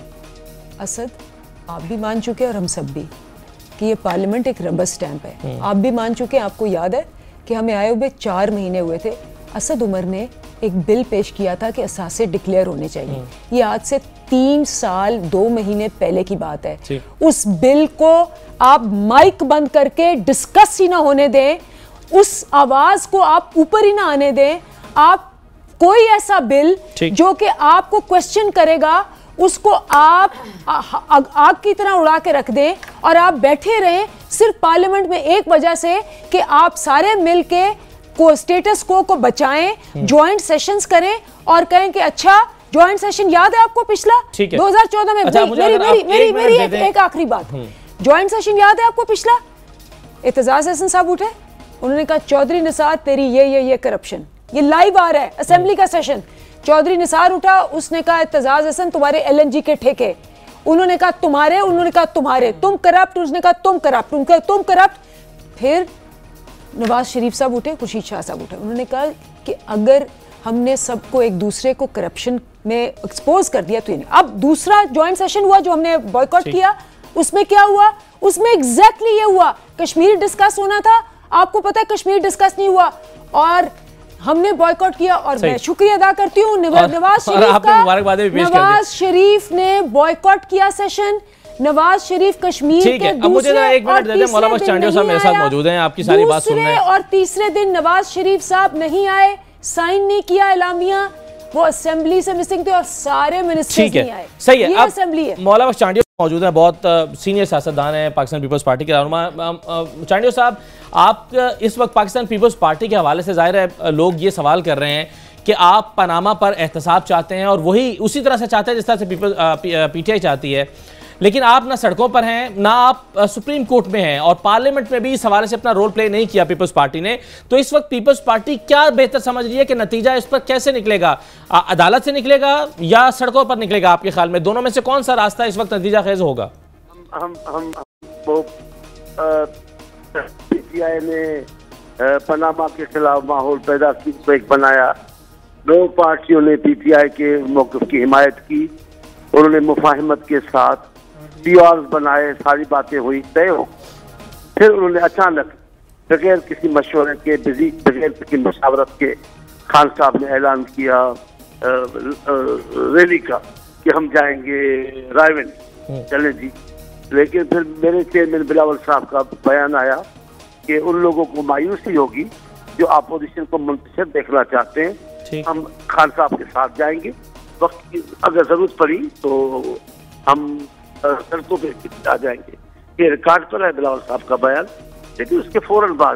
असद, आप भी मान चुके और हम सब भी कि ये पार्लियामेंट एक रबर स्टैंप है। आप भी मान चुके, आपको याद है कि हमें आए हुए चार महीने हुए थे, असद उमर ने एक बिल पेश किया था कि असासे डिक्लेयर होने चाहिए। ये आज से तीन साल दो महीने पहले की बात है। उस बिल को आप माइक बंद करके डिस्कस ही ना होने दें, उस आवाज को आप ऊपर ही ना आने दें। आप कोई ऐसा बिल जो कि आपको क्वेश्चन करेगा उसको आप आग, आग की तरह उड़ा के रख दें और आप बैठे रहें सिर्फ पार्लियामेंट में एक वजह से कि आप सारे मिलके को स्टेटस को को बचाएं, जॉइंट सेशंस करें और कहें कि अच्छा जॉइंट सेशन याद है आपको पिछला दो हज़ार चौदह में। अच्छा, मेरी मेरी मेरी मेरी एक, एक आखिरी बात, जॉइंट सेशन याद है आपको पिछला? एतजाज एहसन साहब उठे, उन्होंने कहा चौधरी निसार तेरी ये ये ये करप्शन, ये लाइव आ रहा है असेंबली का सेशन। चौधरी निसार उठा, उसने कहा एतजाज एहसन तुम्हारे एल एन जी के ठेके, उन्होंने कहा तुम्हारे, उन्होंने कहा तुम्हारे, तुम करप्ट, उसने कहा तुम करप्ट, उनका तुम करप्ट। फिर नवाज शरीफ साहब उठे, खुर्शीद शाह साहब उठे, उन्होंने कहा कि अगर हमने सबको एक दूसरे को करप्शन में एक्सपोज कर दिया तो ये नहीं। अब दूसरा जॉइंट सेशन हुआ जो हमने बॉयकॉट किया, उसमें क्या हुआ? उसमें एग्जैक्टली ये हुआ, कश्मीर डिस्कस होना था, आपको पता है कश्मीर डिस्कस नहीं हुआ और हमने बॉयकॉट किया। और मैं शुक्रिया अदा करती हूँ नवाज शरीफ का, नवाज शरीफ ने बॉयकॉट किया सेशन। नवाज शरीफ कश्मीर के दूसरे मुझे एक मिनट दे दें, मौलाना चांडियो साहब मेरे साथ मौजूद हैं, आपकी सारी बात सुन रहे हैं। और तीसरे दिन नवाज शरीफ साहब नहीं आए, साइन नहीं किया एलामिया, वो असेंबली से मिसिंग थे और सारे मिनिस्टर्स नहीं आए। सही है, ये असेंबली है। मौलाना चांडियो मौजूद हैं, बहुत सीनियर सियासतदान हैं पाकिस्तान पीपल्स पार्टी के रहनुमा। चांडियो साहब, आप इस वक्त पाकिस्तान पीपल्स पार्टी के हवाले से जाहिर है लोग ये सवाल कर रहे हैं कि आप पनामा पर एहतसाब चाहते हैं और वही उसी तरह से चाहते हैं जिस तरह से पीपल पीटीआई चाहती है, लेकिन आप ना सड़कों पर हैं ना आप सुप्रीम कोर्ट में हैं और पार्लियामेंट में भी इस हवाले से अपना रोल प्ले नहीं किया पीपल्स पार्टी ने। तो इस वक्त पीपल्स पार्टी क्या बेहतर समझ रही है कि नतीजा इस पर कैसे निकलेगा? अदालत से निकलेगा या सड़कों पर निकलेगा? आपके ख्याल में दोनों में से कौन सा रास्ता इस वक्त नतीजा खेज होगा? हम हम वो पीटीआई ने पनामा के खिलाफ माहौल पैदा की, बनाया, दो पार्टियों ने पीटीआई के मौक़िफ़ की हिमायत की उन्होंने मुफाहिमत के साथ पी आर बनाए, सारी बातें हुई, तय हो। फिर उन्होंने अचानक बगैर किसी मशवरे के, बगैर किसी मशावरत के खान साहब ने ऐलान किया रैली का कि हम जाएंगे रायवेंड। चले जी, लेकिन फिर मेरे चेयरमैन बिलावल साहब का बयान आया कि उन लोगों को मायूसी होगी जो अपोजिशन को मुंतशिर देखना चाहते हैं, हम खान साहब के साथ जाएंगे, वक्त की अगर जरूरत पड़ी तो हम सड़कों पे आ जाएंगे। ये रिकॉर्ड पर है बिलावल साहब का बयान। लेकिन उसके फौरन बाद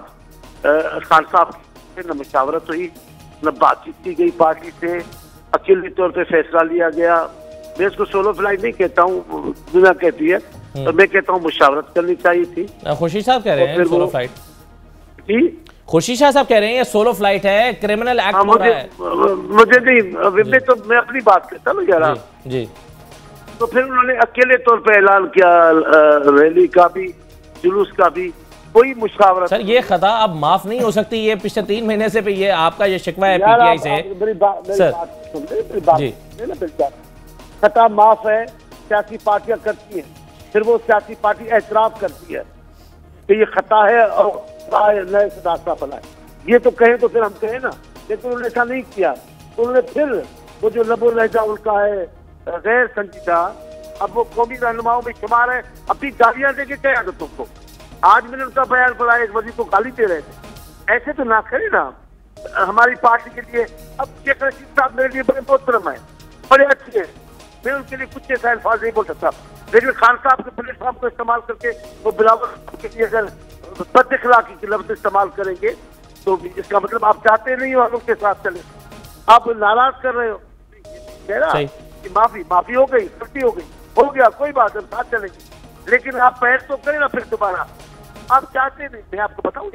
खान साहब से न मशावरत हुई, न बातचीत की गई पार्टी से, अकेले तौर पे फैसला लिया गया। मैं इसको सोलो फ्लाइट नहीं कहता हूँ, दुनिया कहती है, तो मैं कहता हूँ मुशावरत करनी चाहिए थी। खुर्शीद साहब कह रहे हैं सोलो फ्लाइट जी, खुर्शीद साहब कह रहे हैं ये सोलो फ्लाइट है, क्रिमिनल एक्ट हो रहा है। मुझे नहीं, मैं तो मैं अपनी बात करता हूँ यार जी, जी। तो फिर उन्होंने अकेले तौर पे ऐलान किया रैली का भी, जुलूस का भी, कोई मुशावरत। सर ये खता अब माफ नहीं हो सकती, ये पिछले तीन महीने से पे ये आपका ये शिकवा है पीटीआई से। मेरी बात मेरी बात खता माफ है, सियासी पार्टियां करती हैं, फिर वो सियासी पार्टी एतराफ करती है कि ये खता है और नए से रास्ता बनाए। ये तो कहें तो फिर हम कहें ना, लेकिन उन्होंने ऐसा नहीं किया। उन्होंने फिर वो जो लबो लहजा उनका है गैर संजीदा, अब वो कौमी रहनुमाओं में शुमार है, अपनी गालियां देके क्या आदतों को। आज मैंने उनका बयान पढ़ा, एक वजीर को गाली दे रहे थे, ऐसे तो ना करें ना हमारी पार्टी के लिए। अब शेख रशीद साहब मेरे लिए बड़े मोहतरम है, बड़े अच्छे हैं, मैं उनके लिए कुछ ऐसा अल्फाज नहीं बोल सकता, लेकिन खान साहब के प्लेटफॉर्म को इस्तेमाल करके वो बिलावल के लिए अगर बदअखलाकी के लफ्ज इस्तेमाल करेंगे तो इसका मतलब आप चाहते नहीं हो हम लोग के साथ चले, आप नाराज कर रहे हो। कह रहा कि माफी माफी हो गई, गलती हो गई, हो गया, कोई बात नहीं, साथ चलेंगे, लेकिन आप पैर तो करें ना फिर दोबारा। आप चाहते नहीं। मैं आपको बताऊं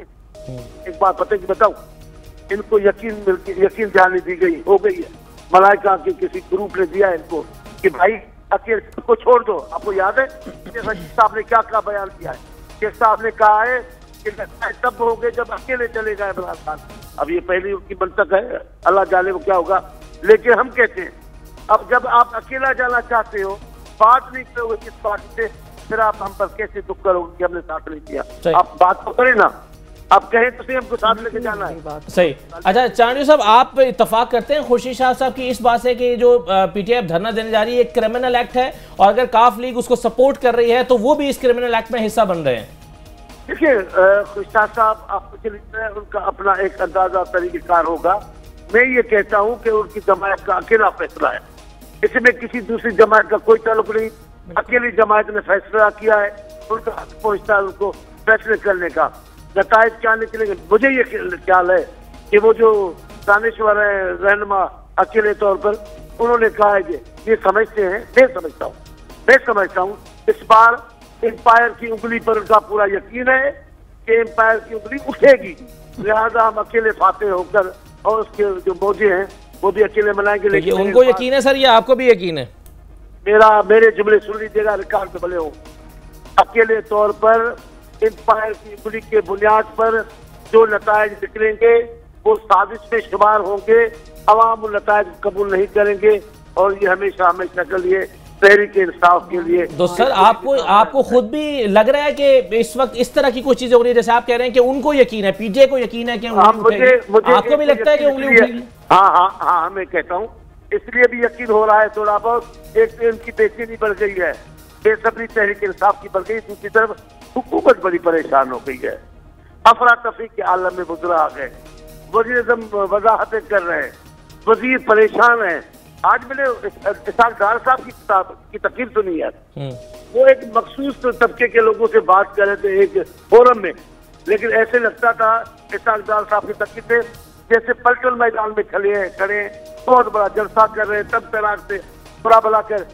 एक बात पता कि बताऊं, इनको यकीन मिल यकीन जाने दी गई, हो गई है, मलाइका के किसी ग्रुप ने दिया इनको कि भाई अकेले को छोड़ दो। आपको याद है रशीद साहब ने क्या क्या बयान किया है? शेख साहब ने कहा है कि तब हो गए जब अकेले चले गए इमरान खान। अब ये पहली उनकी मंतक है, अल्लाह जाने वो क्या होगा, लेकिन हम कहते हैं अब जब आप अकेला जाना चाहते हो, बात नहीं करोगे किस पार्टी से, फिर आप हम पर कैसे दुख करोगे कि हमने साथ नहीं किया। आप बात तो करें ना, आप कहें तो सही हमको साथ लेके जाना है। सही। अच्छा चांडियो साहब, आप इत्तेफाक करते हैं खुर्शीद शाह साहब की इस बात से कि जो पीटीआई धरना देने जा रही है एक क्रिमिनल एक्ट है, और अगर काफ लीग उसको सपोर्ट कर रही है तो वो भी इस क्रिमिनल एक्ट में हिस्सा बन रहे हैं? देखिए खुर्शीद साहब, आपको उनका अपना एक अंदाजा तरीकेकार होगा। मैं ये कहता हूँ कि उनकी जमायत का अकेला फैसला है, इसमें किसी दूसरी जमायत का कोई ताल्लुक नहीं। अकेली जमायत ने फैसला किया है, उनका हक पहुंचता है उनको फैसले करने का। नताइज क्या निकलेंगे, मुझे ये ख्याल है कि वो जो दानिश्वर है रहनुमा अकेले तौर पर, उन्होंने कहा है कि ये समझते हैं, मैं समझता हूँ मैं समझता हूँ इस बार एम्पायर की उंगली पर उनका पूरा यकीन है कि एम्पायर की उंगली उठेगी, लिहाजा हम अकेले फाते होकर और उसके जो मौजे हैं वो भी अकेले मनाएंगे। तो लेकिन उनको यकीन है सर, ये आपको भी यकीन है? मेरा मेरे जुमले सुन लीजिएगा, रिकॉर्ड पे भले हो। अकेले तौर पर एम्पायर की उंगली के बुनियाद पर जो नताइज निकलेंगे वो साजिश में शुमार होंगे, अवाम नताइज कबूल नहीं करेंगे, और ये हमेशा हमेशा के लिए तहरीक इंसाफ के लिए। तो सर आपको आपको खुद भी लग रहा है कि इस वक्त इस तरह की कुछ चीजें हो रही है, जैसे आप कह रहे हैं कि उनको यकीन है, पीटीआई को यकीन है कि मुझे मुझे आपको भी लगता है कि उंगली उठेगी? हाँ हाँ हाँ मैं कहता हूँ इसलिए भी यकीन हो रहा है थोड़ा बहुत। एक तो इनकी बेचैनी बढ़ गई है, बेसब्री तहरीक इंसाफ की बढ़ गई, दूसरी तरफ हुकूमत बड़ी परेशान हो गई है, अफरा तफरी के आलम में गुजरा आ गए, वजीर आज़म वजाहतें कर रहे हैं, वजीर परेशान है। आज मैंने इसाक डार साहब की किताब की तकरीर सुनी है, वो एक मखसूस तबके के लोगों से बात कर रहे थे एक फोरम में, लेकिन ऐसे लगता था इसाक डार साहब की तकरीर से जैसे पलटन मैदान में खड़े हैं खड़े बहुत बड़ा जलसा कर रहे हैं, तब तराक से बुरा भला कर।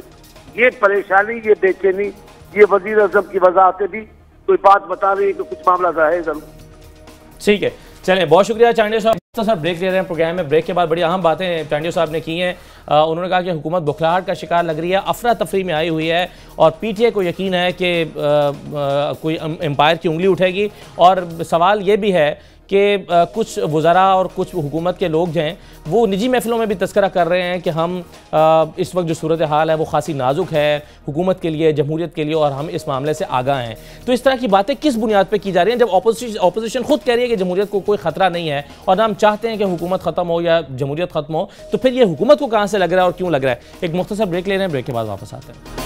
ये परेशानी, ये बेचैनी, ये वजीर आज़म की वजाहतें भी कोई बात बता रही है कि कुछ मामला है जरूर। ठीक है, चलें, बहुत शुक्रिया चांडियो साहब। तो सर ब्रेक ले रहे हैं प्रोग्राम में, ब्रेक के बाद बड़ी अहम बातें चांडियो साहब ने की हैं। उन्होंने कहा कि हुकूमत बुखलाहट का शिकार लग रही है, अफरा तफरी में आई हुई है, और पीटीआई को यकीन है कि कोई एम्पायर की उंगली उठेगी। और सवाल ये भी है कि कुछ वज़रा और कुछ हुकूमत के लोग हैं वो निजी महफिलों में भी तस्करा कर रहे हैं कि हम आ, इस वक्त जो सूरत हाल है वो खासी नाजुक है हुकूमत के लिए, जमहूरियत के लिए, और हम इस मामले से आगाह हैं। तो इस तरह की बातें किस बुनियाद पर की जा रही हैं जब अपोजिशन अपोजिशन खुद कह रही है कि जमहूरियत को कोई खतरा नहीं है और हम चाहते हैं कि हुकूमत ख़त्म हो या जमहूरियत ख़त्म हो? तो फिर ये हुकूमत को कहाँ से लग रहा है और क्यों लग रहा है? एक मुख्तसर ब्रेक ले रहे हैं, ब्रेक के बाद वापस आते हैं।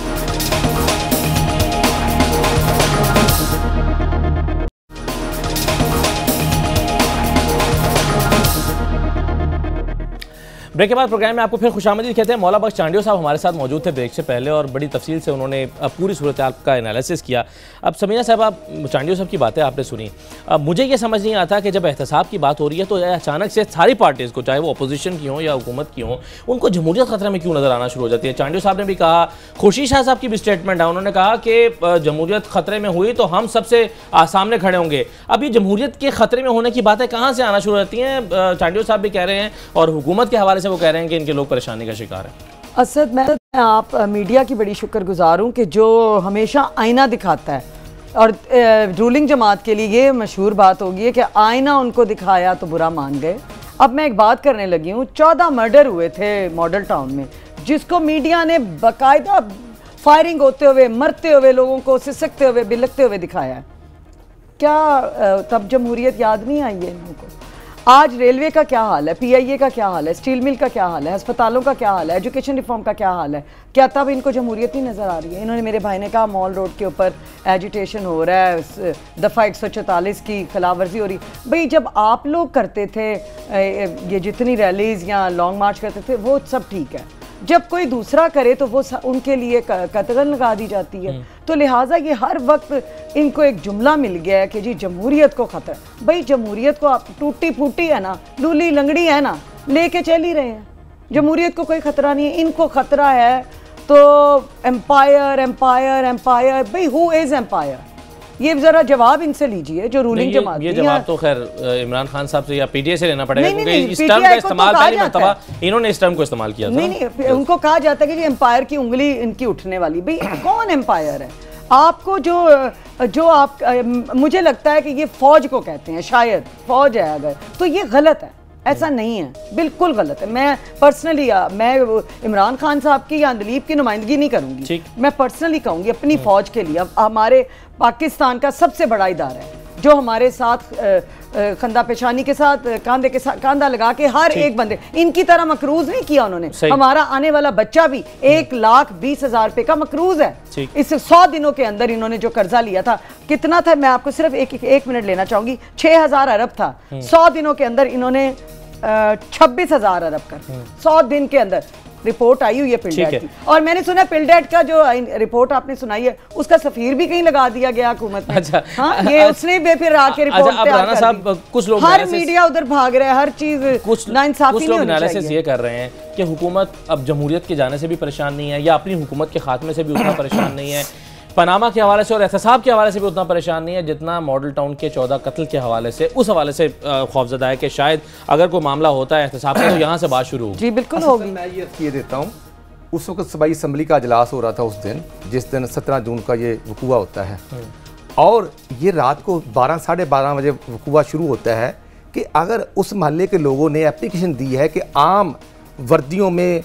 ब्रेक के बाद प्रोग्राम में आपको फिर खुशामदीद कहते हैं। मौला बख्श चांडियो साहब हमारे साथ मौजूद थे ब्रेक से पहले और बड़ी तफसील से उन्होंने पूरी सूरत हाल का एनालिसिस किया। अब समीना साहब, आप चांडियो साहब की बातें आपने सुनी, अब मुझे ये समझ नहीं आता कि जब एहतसाब की बात हो रही है तो अचानक से सारी पार्टीज़ को, चाहे वो अपोजिशन की हों या हुकूमत की हों, उनको जमहूरियत खतरे में क्यों नज़र आना शुरू हो जाती है? चांडियो साहब ने भी कहा, खुर्शीद शाह साहब की भी स्टेटमेंट है, उन्होंने कहा कि जमहूरियत खतरे में हुई तो हम सबसे सामने खड़े होंगे। अब ये जमहूरियत के खतरे में होने की बातें कहाँ से आना शुरू हो जाती हैं? चांडियो साहब भी कह रहे हैं और हुकूमत के हवाले से वो कह रहे हैं कि इनके लोग परेशानी का शिकार है। असद, मैं आप मीडिया की बड़ी शुक्रगुजार हूँ कि जो हमेशा आईना दिखाता है, और रूलिंग जमात के लिए ये मशहूर बात होगी है कि आईना उनको दिखाया तो बुरा मान गए। अब मैं एक बात करने लगी हूँ, चौदह मर्डर हुए थे मॉडल टाउन में, जिसको मीडिया ने बाकायदा फायरिंग होते हुए, मरते हुए, लोगों को सिसकते हुए, बिलकते हुए दिखाया है। क्या तब जमहूरियत याद नहीं आई है इनको? आज रेलवे का क्या हाल है, पीआईए का क्या हाल है, स्टील मिल का क्या हाल है, अस्पतालों का क्या हाल है, एजुकेशन रिफॉर्म का क्या हाल है? क्या तब इनको जमहूरियत नहीं नज़र आ रही है? इन्होंने, मेरे भाई ने कहा, मॉल रोड के ऊपर एजिटेशन हो रहा है, दफ़ा एक सौ चौतालीस की खिलाफ वर्जी हो रही। भाई जब आप लोग करते थे ये जितनी रैलीज़ या लॉन्ग मार्च करते थे वो सब ठीक है, जब कोई दूसरा करे तो वो उनके लिए कतल लगा दी जाती है। तो लिहाजा ये हर वक्त इनको एक जुमला मिल गया है कि जी जमहूरियत को खतरा। भाई जमहूरियत को आप टूटी फूटी है ना, लूली लंगड़ी है ना, लेके चल ही रहे हैं। जमहूरियत को कोई खतरा नहीं है, इनको खतरा है तो एम्पायर एम्पायर एम्पायर। भाई हु इज एम्पायर? ये जरा जवाब इनसे लीजिए जो रूलिंग जमात। ये जवाब तो खैर इमरान खान साहब से या पीटीआई से लेना पड़ेगा, क्योंकि इस टर्म का इस्तेमाल पहली मर्तबा इन्होंने इस टर्म को इस्तेमाल किया था। नहीं नहीं, उनको कहा जाता है कि एम्पायर की उंगली इनकी उठने वाली। भाई कौन एम्पायर है? आपको जो जो आप, मुझे लगता है कि ये फौज को कहते हैं, शायद फौज है अगर, तो ये गलत है, ऐसा नहीं है, बिल्कुल गलत है। मैं पर्सनली, मैं इमरान खान साहब की या दिलीप की नुमाइंदगी नहीं करूंगी, मैं पर्सनली कहूंगी अपनी फौज के लिए। अब हमारे पाकिस्तान का सबसे बड़ा इदारा है जो हमारे साथ खंदा पेशानी के साथ कांधे के साथ कांधा लगा के हर एक बंदे, इनकी तरह मकरूज नहीं किया उन्होंने। हमारा आने वाला बच्चा भी एक लाख बीस हजार रुपए का मकरूज है। इस सौ दिनों के अंदर इन्होंने जो कर्जा लिया था, कितना था, मैं आपको सिर्फ एक एक, एक मिनट लेना चाहूंगी, छह हजार अरब था। सौ दिनों के अंदर इन्होंने छब्बीस हजार अरब कर, सौ दिन के अंदर रिपोर्ट आई हुई है पिलडेट की। और मैंने सुना पिलडेट का जो रिपोर्ट आपने सुनाई है उसका सफीर भी कहीं लगा दिया गया हुकूमत ने। अच्छा, हाँ, ये उसने भी फिर आके रिपोर्ट तैयार कर दी। कुछ लोग, हर मीडिया उधर भाग रहे हैं, हर चीज, कुछ नाइंसाफी नहीं होनी चाहिए। ये कर रहे हैं कि हुकूमत अब जमहूरियत के जाने से भी परेशान नहीं है या अपनी हुकूमत के खात्मे से भी उतना परेशान नहीं है, पनामा के हवाले से और एहतसाब के हवाले से भी उतना परेशान नहीं है जितना मॉडल टाउन के चौदह कत्ल के हवाले से, उस हवाले से खौफजदा है कि शायद अगर कोई मामला होता है एहतसाब का तो यहाँ से बात शुरू होगी। जी बिल्कुल होगी। मैं ये किए देता हूँ, उस वक्त सूबाई असम्बली का अजलास हो रहा था उस दिन, जिस दिन सत्रह जून का ये वकूआ होता है, और ये रात को बारह साढ़े बारह बजे वकूआ शुरू होता है कि अगर उस मोहल्ले के लोगों ने एप्लीकेशन दी है कि आम वर्दियों में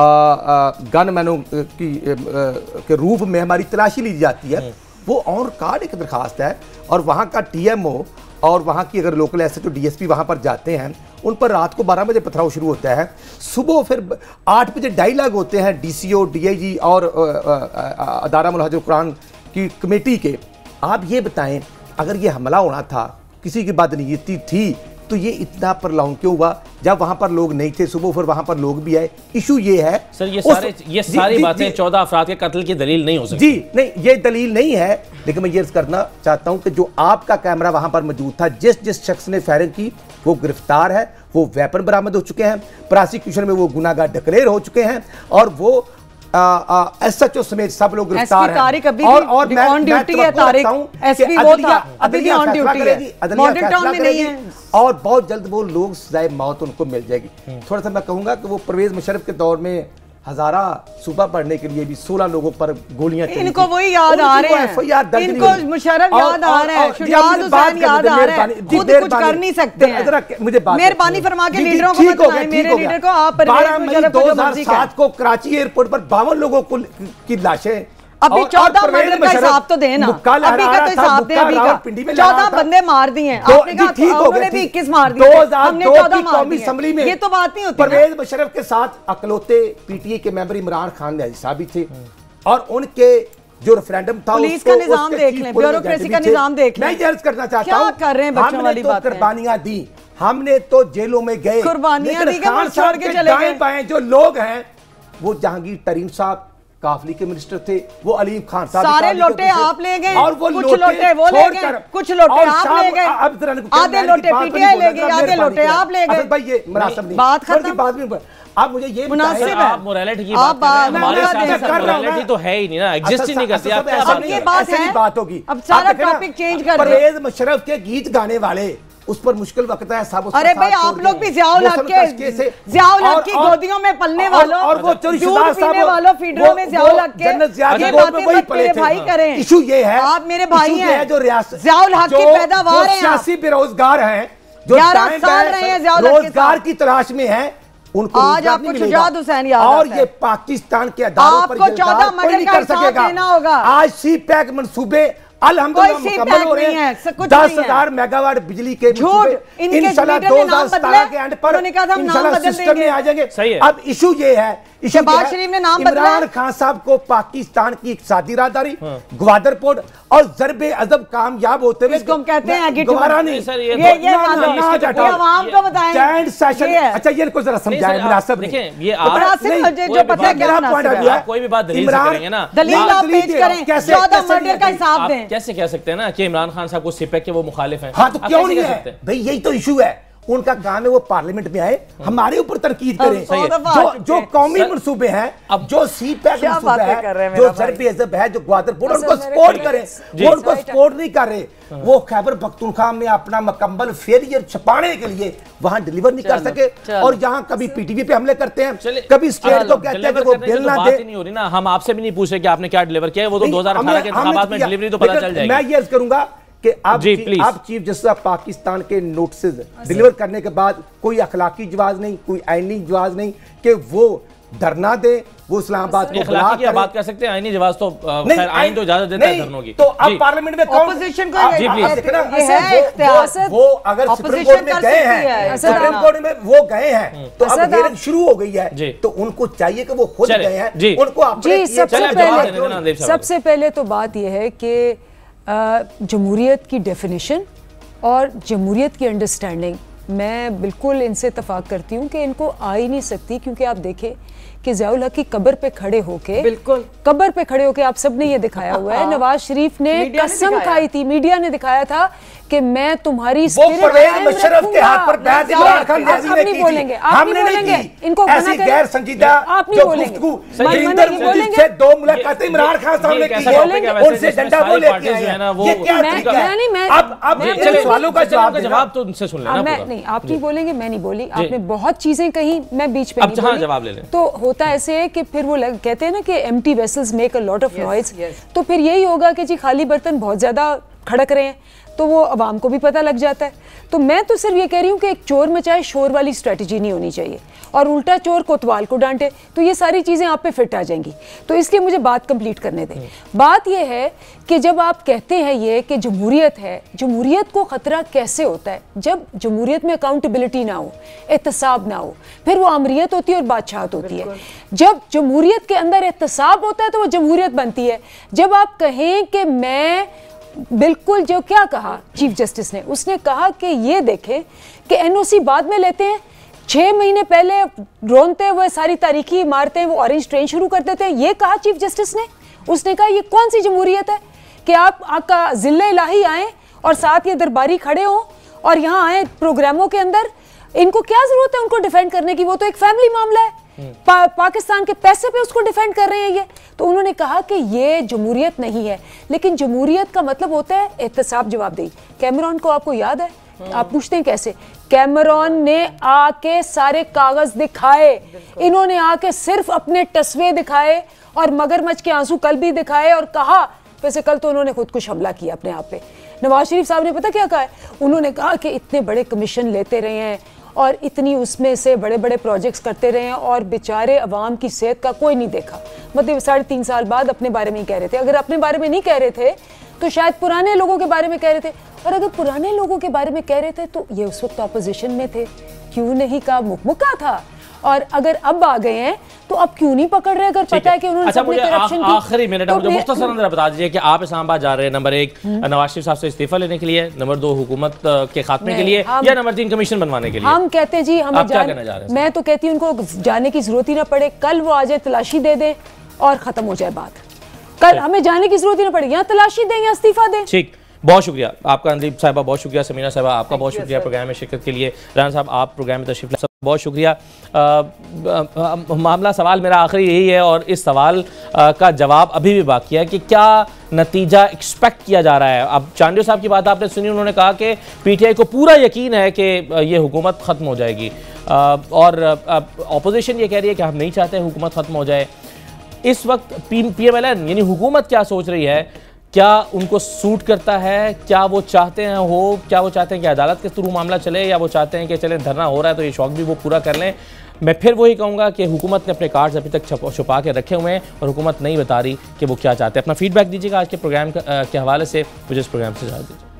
गन मैनों की आ, के रूप में हमारी तलाशी ली जाती है, वो और कार्ड एक दरखास्त है, और वहाँ का टीएमओ और वहाँ की अगर लोकल एसएचओ डीएसपी वहाँ पर जाते हैं, उन पर रात को बारह बजे पथराव शुरू होता है। सुबह फिर आठ बजे डायलॉग होते हैं डीसीओ, डीआईजी और अदारा मुलाहिजुल कुरान की कमेटी के। आप ये बताएं, अगर ये हमला होना था, किसी की बदनीयती थी, तो ये इतना प्रलॉन्ग क्यों हुआ जब वहां पर लोग नहीं थे? सुबह फिर वहां पर लोग भी आए। इशू ये है सर, ये सारे ये सारी बातें चौदह अफराद के कत्ल की दलील नहीं हो सकती। जी नहीं, ये दलील नहीं है, लेकिन मैं ये करना चाहता हूं कि जो आपका कैमरा वहां पर मौजूद था, जिस जिस शख्स ने फायरिंग की वो गिरफ्तार है, वो वेपन बरामद हो चुके हैं, प्रोसिक्यूशन में वो गुनाहगार डिक्लेयर हो चुके हैं, और वो एसएचओ समेत सब लोग गिरफ्तार हैं। तारिक अभी और और मैं ऑन ड्यूटी है, तारिक एसपी वो था, अभी भी ऑन ड्यूटी है, मॉडल टाउन में नहीं है, और बहुत जल्द वो लोग सजाए मौत उनको मिल जाएगी। थोड़ा सा मैं कहूंगा कि वो परवेज मुशर्रफ के दौर में हजारा सुबह पढ़ने के लिए भी सोलह लोगों पर गोलियां चली। इनको वही याद आ रहे हैं, इनको मुशर्रफ याद आ रहा है, शुजात हुसैन याद आ रहा है, खुद कुछ कर नहीं सकते हैं। मुझे बात मेहरबानी फरमा के लीडरों को बताएं, मेरे लीडर को आप बारह मई दो हजार सात को कराची एयरपोर्ट पर बावन लोगों को की लाशें, अभी चौदह मर्डर का हिसाब तो देना, अभी का तो हिसाब दे, अभी का चौदह बंदे मार दिए, आपने कहा उन्होंने भी इक्कीस मार दिए, हमने चौदह मार दिए, ये तो बात नहीं होती। परवेज मुशर्रफ के साथ अकलौते पीटीए के मेंबर इमरान खान ने साहब भी थे, और उनके जो रेफरेंडम था, पुलिस का निजाम देख लें, ब्यूरोक्रेसी का निजाम देख लें। मैं ये अर्ज करना चाहता हूं, क्या कर रहे हैं बच्चों वाली बात, कुर्बानियां दी हमने, तो जेलों में गए, कुर्बानियां दी के छोड़ के चले गए। बाएं जो लोग हैं वो जहांगीर तरीन साहब काफली के मिनिस्टर थे, वो अलीम खान साहब, सारे लोटे आप ले गए, और वो कुछ लोटे वो ले गए, कुछ लोटे आप ले गए, आधे लोटे पीटीआई ले गई, आधे लोटे आप ले गए। भाई ये मुनासिब नहीं, बात खत्म। बात में आप मुझे ये मुनासिब है, आप मोरालिटी की बात कर रहे हैं, हमारे साथ मोरालिटी तो है ही नहीं ना, एग्जिस्ट ही नहीं करती। आप क्या बात कर रहे हैं? बात है, बात होगी, अब सारा टॉपिक चेंज कर दो। परवेज मुशर्रफ के गीत गाने वाले उस पर मुश्किल वक्त है साहब। अरे भाई आप लोग भी ज़ियाउल हक के, ज़ियाउल हक की गोदियों में पलने वालों और वो दूध पीने वालों फीडरों में ज़ियाउल हक के ये बातें मत मेरे भाई करें। इशू ये है, आप मेरे भाई हैं, जो रियासत ज़ियाउल हक की पैदावार है, सियासी बेरोजगार हैं, जो ग्यारह साल रहे हैं ज़ियाउल हक के रोजगार की तलाश में हैं, उनको आज आपको शुजात हुसैन याद और ये पाकिस्तान के अदारों पर आपको चौदह मर्डर का हिसाब देना होगा। आज सी पैक मंसूबे अल्हम्दुलिल्लाह मुकम्मल हो रहे हैं, दस हजार मेगावाट बिजली के झूठ इंशाल्लाह दो हजार सत्रह के एंड पर इंशाल्लाह सिस्टम में आ जाएंगे। अब इशू ये है, शहबाज शरीफ ने नाम बदला, इमरान खान साहब को पाकिस्तान की इक़्तिसादी राहदारी, ग्वादर पोर्ट और ज़रबे अज़ब कामयाब होते हुए, इसको हम कहते हैं दोबारा नहीं, ये ये आवाम को बताएं, जॉइंट सेशन। अच्छा ये को जरा समझाएं, मुनासिब देखिए ये आप जो पता है क्या मुनासिब है, कोई भी बात दलील से करेंगे ना, दलील आप पेश करें, चौदह मर्डर का हिसाब दें। कैसे कह सकते हैं ना कि इमरान खान साहब को सीपैक के वो मुखालिफ हैं? हाँ तो क्यों नहीं है भाई, यही तो इशू है। उनका काम है वो पार्लियामेंट में आए, हमारे ऊपर तनकीद करें। जो जो कौमी मंसूबे हैं, अब जो सी पैक मंसूबा है, जो ज़रबे अज़ब है, जो ग्वादर पोर्ट, उनको सपोर्ट करें, वो उनको सपोर्ट नहीं कर रहे। वो खैबर पख्तूनख्वा में अपना मुकम्मल फेलियर छुपाने के लिए वहां डिलीवर नहीं कर सके, और यहाँ कभी पीटीवी पे हमले करते हैं, कभी स्टेट को कहते हैं कि वो बिल ना दे। नहीं हो रही ना, हम आपसे भी नहीं पूछ रहे कि आपने क्या डिलीवर किया है, वो तो दो हजार अठारह के इंतखाबात में डिलीवरी तो पता चल जाएगी। मैं ये अर्ज करूंगा कि आप आप चीफ जस्टिस ऑफ पाकिस्तान के नोटिस डिलीवर करने के बाद कोई अखलाकी जवाब नहीं, कोई आईनी जवाब नहीं कि वो धरना दे, वो इस्लामाबाद को अखलाकी की बात कर सकते हैं, आईनी जवाब तो खैर आईन तो इजाजत देता है धरनों की। तो अब पार्लियामेंट में कौन ऑपोजिशन को जी प्लीज वो अगर सुप्रीम कोर्ट में गए हैं, सुप्रीम कोर्ट में वो गए हैं, तो अब हियरिंग शुरू हो गई है, तो उनको चाहिए कि वो खुद गए हैं, उनको जी सबसे पहले सबसे पहले तो बात यह है कि जमहूरियत की डेफिनेशन और जमहूरियत की अंडरस्टैंडिंग मैं बिल्कुल इनसे इत्तफाक करती हूँ कि इनको आ ही नहीं सकती, क्योंकि आप देखें कि ज़ियाउल हक की कब्र पे खड़े होके, बिल्कुल कब्र पे खड़े होके आप सब ने ये दिखाया हुआ है, नवाज शरीफ ने कसम खाई थी, मीडिया ने दिखाया था कि मैं तुम्हारी मुशर्रफ के हाथ पर बैत इमरान खान आप नहीं बोलेंगे, आप नहीं बोलेंगे, इनको ऐसी गैर संजीदा आप नहीं बोलेंगे, बोलेंगे दो मुलाकातें इमरान खान साहब ने की है, उनसे डंडा वो लेके आए हैं, ये क्या है? नहीं मैं अब अब सवालों का जवाब जवाब तो उनसे सुन लेना। मैं नहीं, आप नहीं बोलेंगे, मैं नहीं बोली, आपने बहुत चीजें कही, मैं बीच में नहीं बोली, जवाब ले लें। तो होता ऐसे है कि फिर वो कहते हैं ना कि empty vessels make a lot of noise, तो फिर यही होगा कि जी खाली बर्तन बहुत ज्यादा खड़क रहे हैं, तो वो अवाम को भी पता लग जाता है। तो मैं तो सिर्फ ये कह रही हूँ कि एक चोर मचाए शोर वाली स्ट्रेटजी नहीं होनी चाहिए, और उल्टा चोर कोतवाल को डांटे, तो ये सारी चीज़ें आप पे फिट आ जाएंगी। तो इसलिए मुझे बात कंप्लीट करने दें। बात ये है कि जब आप कहते हैं ये कि जमहूरियत है, जमहूरियत को ख़तरा कैसे होता है? जब जमहूरियत में अकाउंटेबिलिटी ना हो, एहतसाब ना हो, फिर वो आमरीत होती है और बादशाहत होती है। जब जमहूरियत के अंदर एहतसाब होता है तो वो जमहूरियत बनती है। जब आप कहें कि मैं बिल्कुल, जो क्या कहा चीफ जस्टिस ने, उसने कहा कि ये देखें कि एनओसी बाद में लेते हैं, छह महीने पहले रोनते हुए सारी तारीखी इमारतें वो ऑरेंज ट्रेन शुरू कर देते हैं, ये कहा चीफ जस्टिस ने। उसने कहा ये कौन सी जमहूरियत है कि आप आपका जिले इलाही आए और साथ ये दरबारी खड़े हों और यहाँ आए प्रोग्रामों के अंदर, इनको क्या जरूरत है उनको डिफेंड करने की? वो तो एक फैमिली मामला है, पा, पाकिस्तान के पैसे पे उसको डिफेंड कर रहे हैं ये। तो उन्होंने कहा कि ये जमहूरियत नहीं है, लेकिन जमहूरियत का मतलब होता है एहतसाब जवाबदेही। कैमरॉन को आपको याद है? आप पूछते हैं कैसे? कैमरॉन ने आके सारे कागज दिखाए, इन्होंने आके सिर्फ अपने तस्वीर दिखाए और मगरमच्छ के आंसू कल भी दिखाए और कहा, वैसे कल तो उन्होंने खुदकुश हमला किया अपने आप पे। नवाज शरीफ साहब ने पता क्या कहा है, उन्होंने कहा कि इतने बड़े कमीशन लेते रहे हैं और इतनी उसमें से बड़े बड़े प्रोजेक्ट्स करते रहे हैं और बेचारे अवाम की सेहत का कोई नहीं देखा। मतलब साढ़े तीन साल बाद अपने बारे में ही कह रहे थे। अगर अपने बारे में नहीं कह रहे थे तो शायद पुराने लोगों के बारे में कह रहे थे, और अगर पुराने लोगों के बारे में कह रहे थे तो ये उस वक्त अपोजिशन में थे, क्यों नहीं कहा, मुकमुका था। और अगर अब आ गए हैं तो अब क्यों नहीं पकड़ रहे, अगर पता है कि उन्होंने अच्छा, मुझे आखिरी मिनट में मुझे मुख्तसर अंदर बता दीजिए कि आप इस्लामाबाद जा रहे हैं नंबर एक नवाज शरीफ साहब से इस्तीफा लेने के लिए, नंबर दो हुकूमत के खात्मे के लिए, या नंबर तीन कमीशन बनवाने के लिए? हम कहते हैं जी हमें क्या कहना चाह रहे हैं? मैं तो कहती हूँ उनको जाने की जरूरत ही ना पड़े, कल वो आ जाए, तलाशी दे दे और खत्म हो जाए बात। कल हमें जाने की जरूरत ही ना पड़े, यहाँ तलाशी दें या इस्तीफा दें। ठीक, बहुत शुक्रिया आपका अंदीप साहिबा, बहुत शुक्रिया समीना साहिबा, आपका बहुत शुक्रिया प्रोग्राम में शिरकत के लिए। राना साहब आप प्रोग्राम में तशरीफ लाए, बहुत शुक्रिया। मामला सवाल मेरा आखिरी यही है और इस सवाल आ, का जवाब अभी भी बाकी है कि क्या नतीजा एक्सपेक्ट किया जा रहा है। अब चांडियो साहब की बात आपने सुनी, उन्होंने कहा कि पीटीआई को पूरा यकीन है कि ये हुकूमत ख़त्म हो जाएगी, आ, और अपोजिशन ये कह रही है कि हम नहीं चाहते हुकूमत ख़त्म हो जाए। इस वक्त P P M L N यानी हुकूमत क्या सोच रही है, क्या उनको सूट करता है, क्या वो चाहते हैं हो, क्या वो चाहते हैं कि अदालत के थ्रू मामला चले, या वो चाहते हैं कि चले धरना हो रहा है तो ये शौक भी वो पूरा कर लें। मैं फिर वही कहूँगा कि हुकूमत ने अपने कार्ड्स अभी तक छुपा के रखे हुए हैं और हुकूमत नहीं बता रही कि वो क्या चाहते हैं। अपना फीडबैक दीजिएगा आज के प्रोग्राम के हवाले से, मुझे इस प्रोग्राम से इजाज़त दीजिए।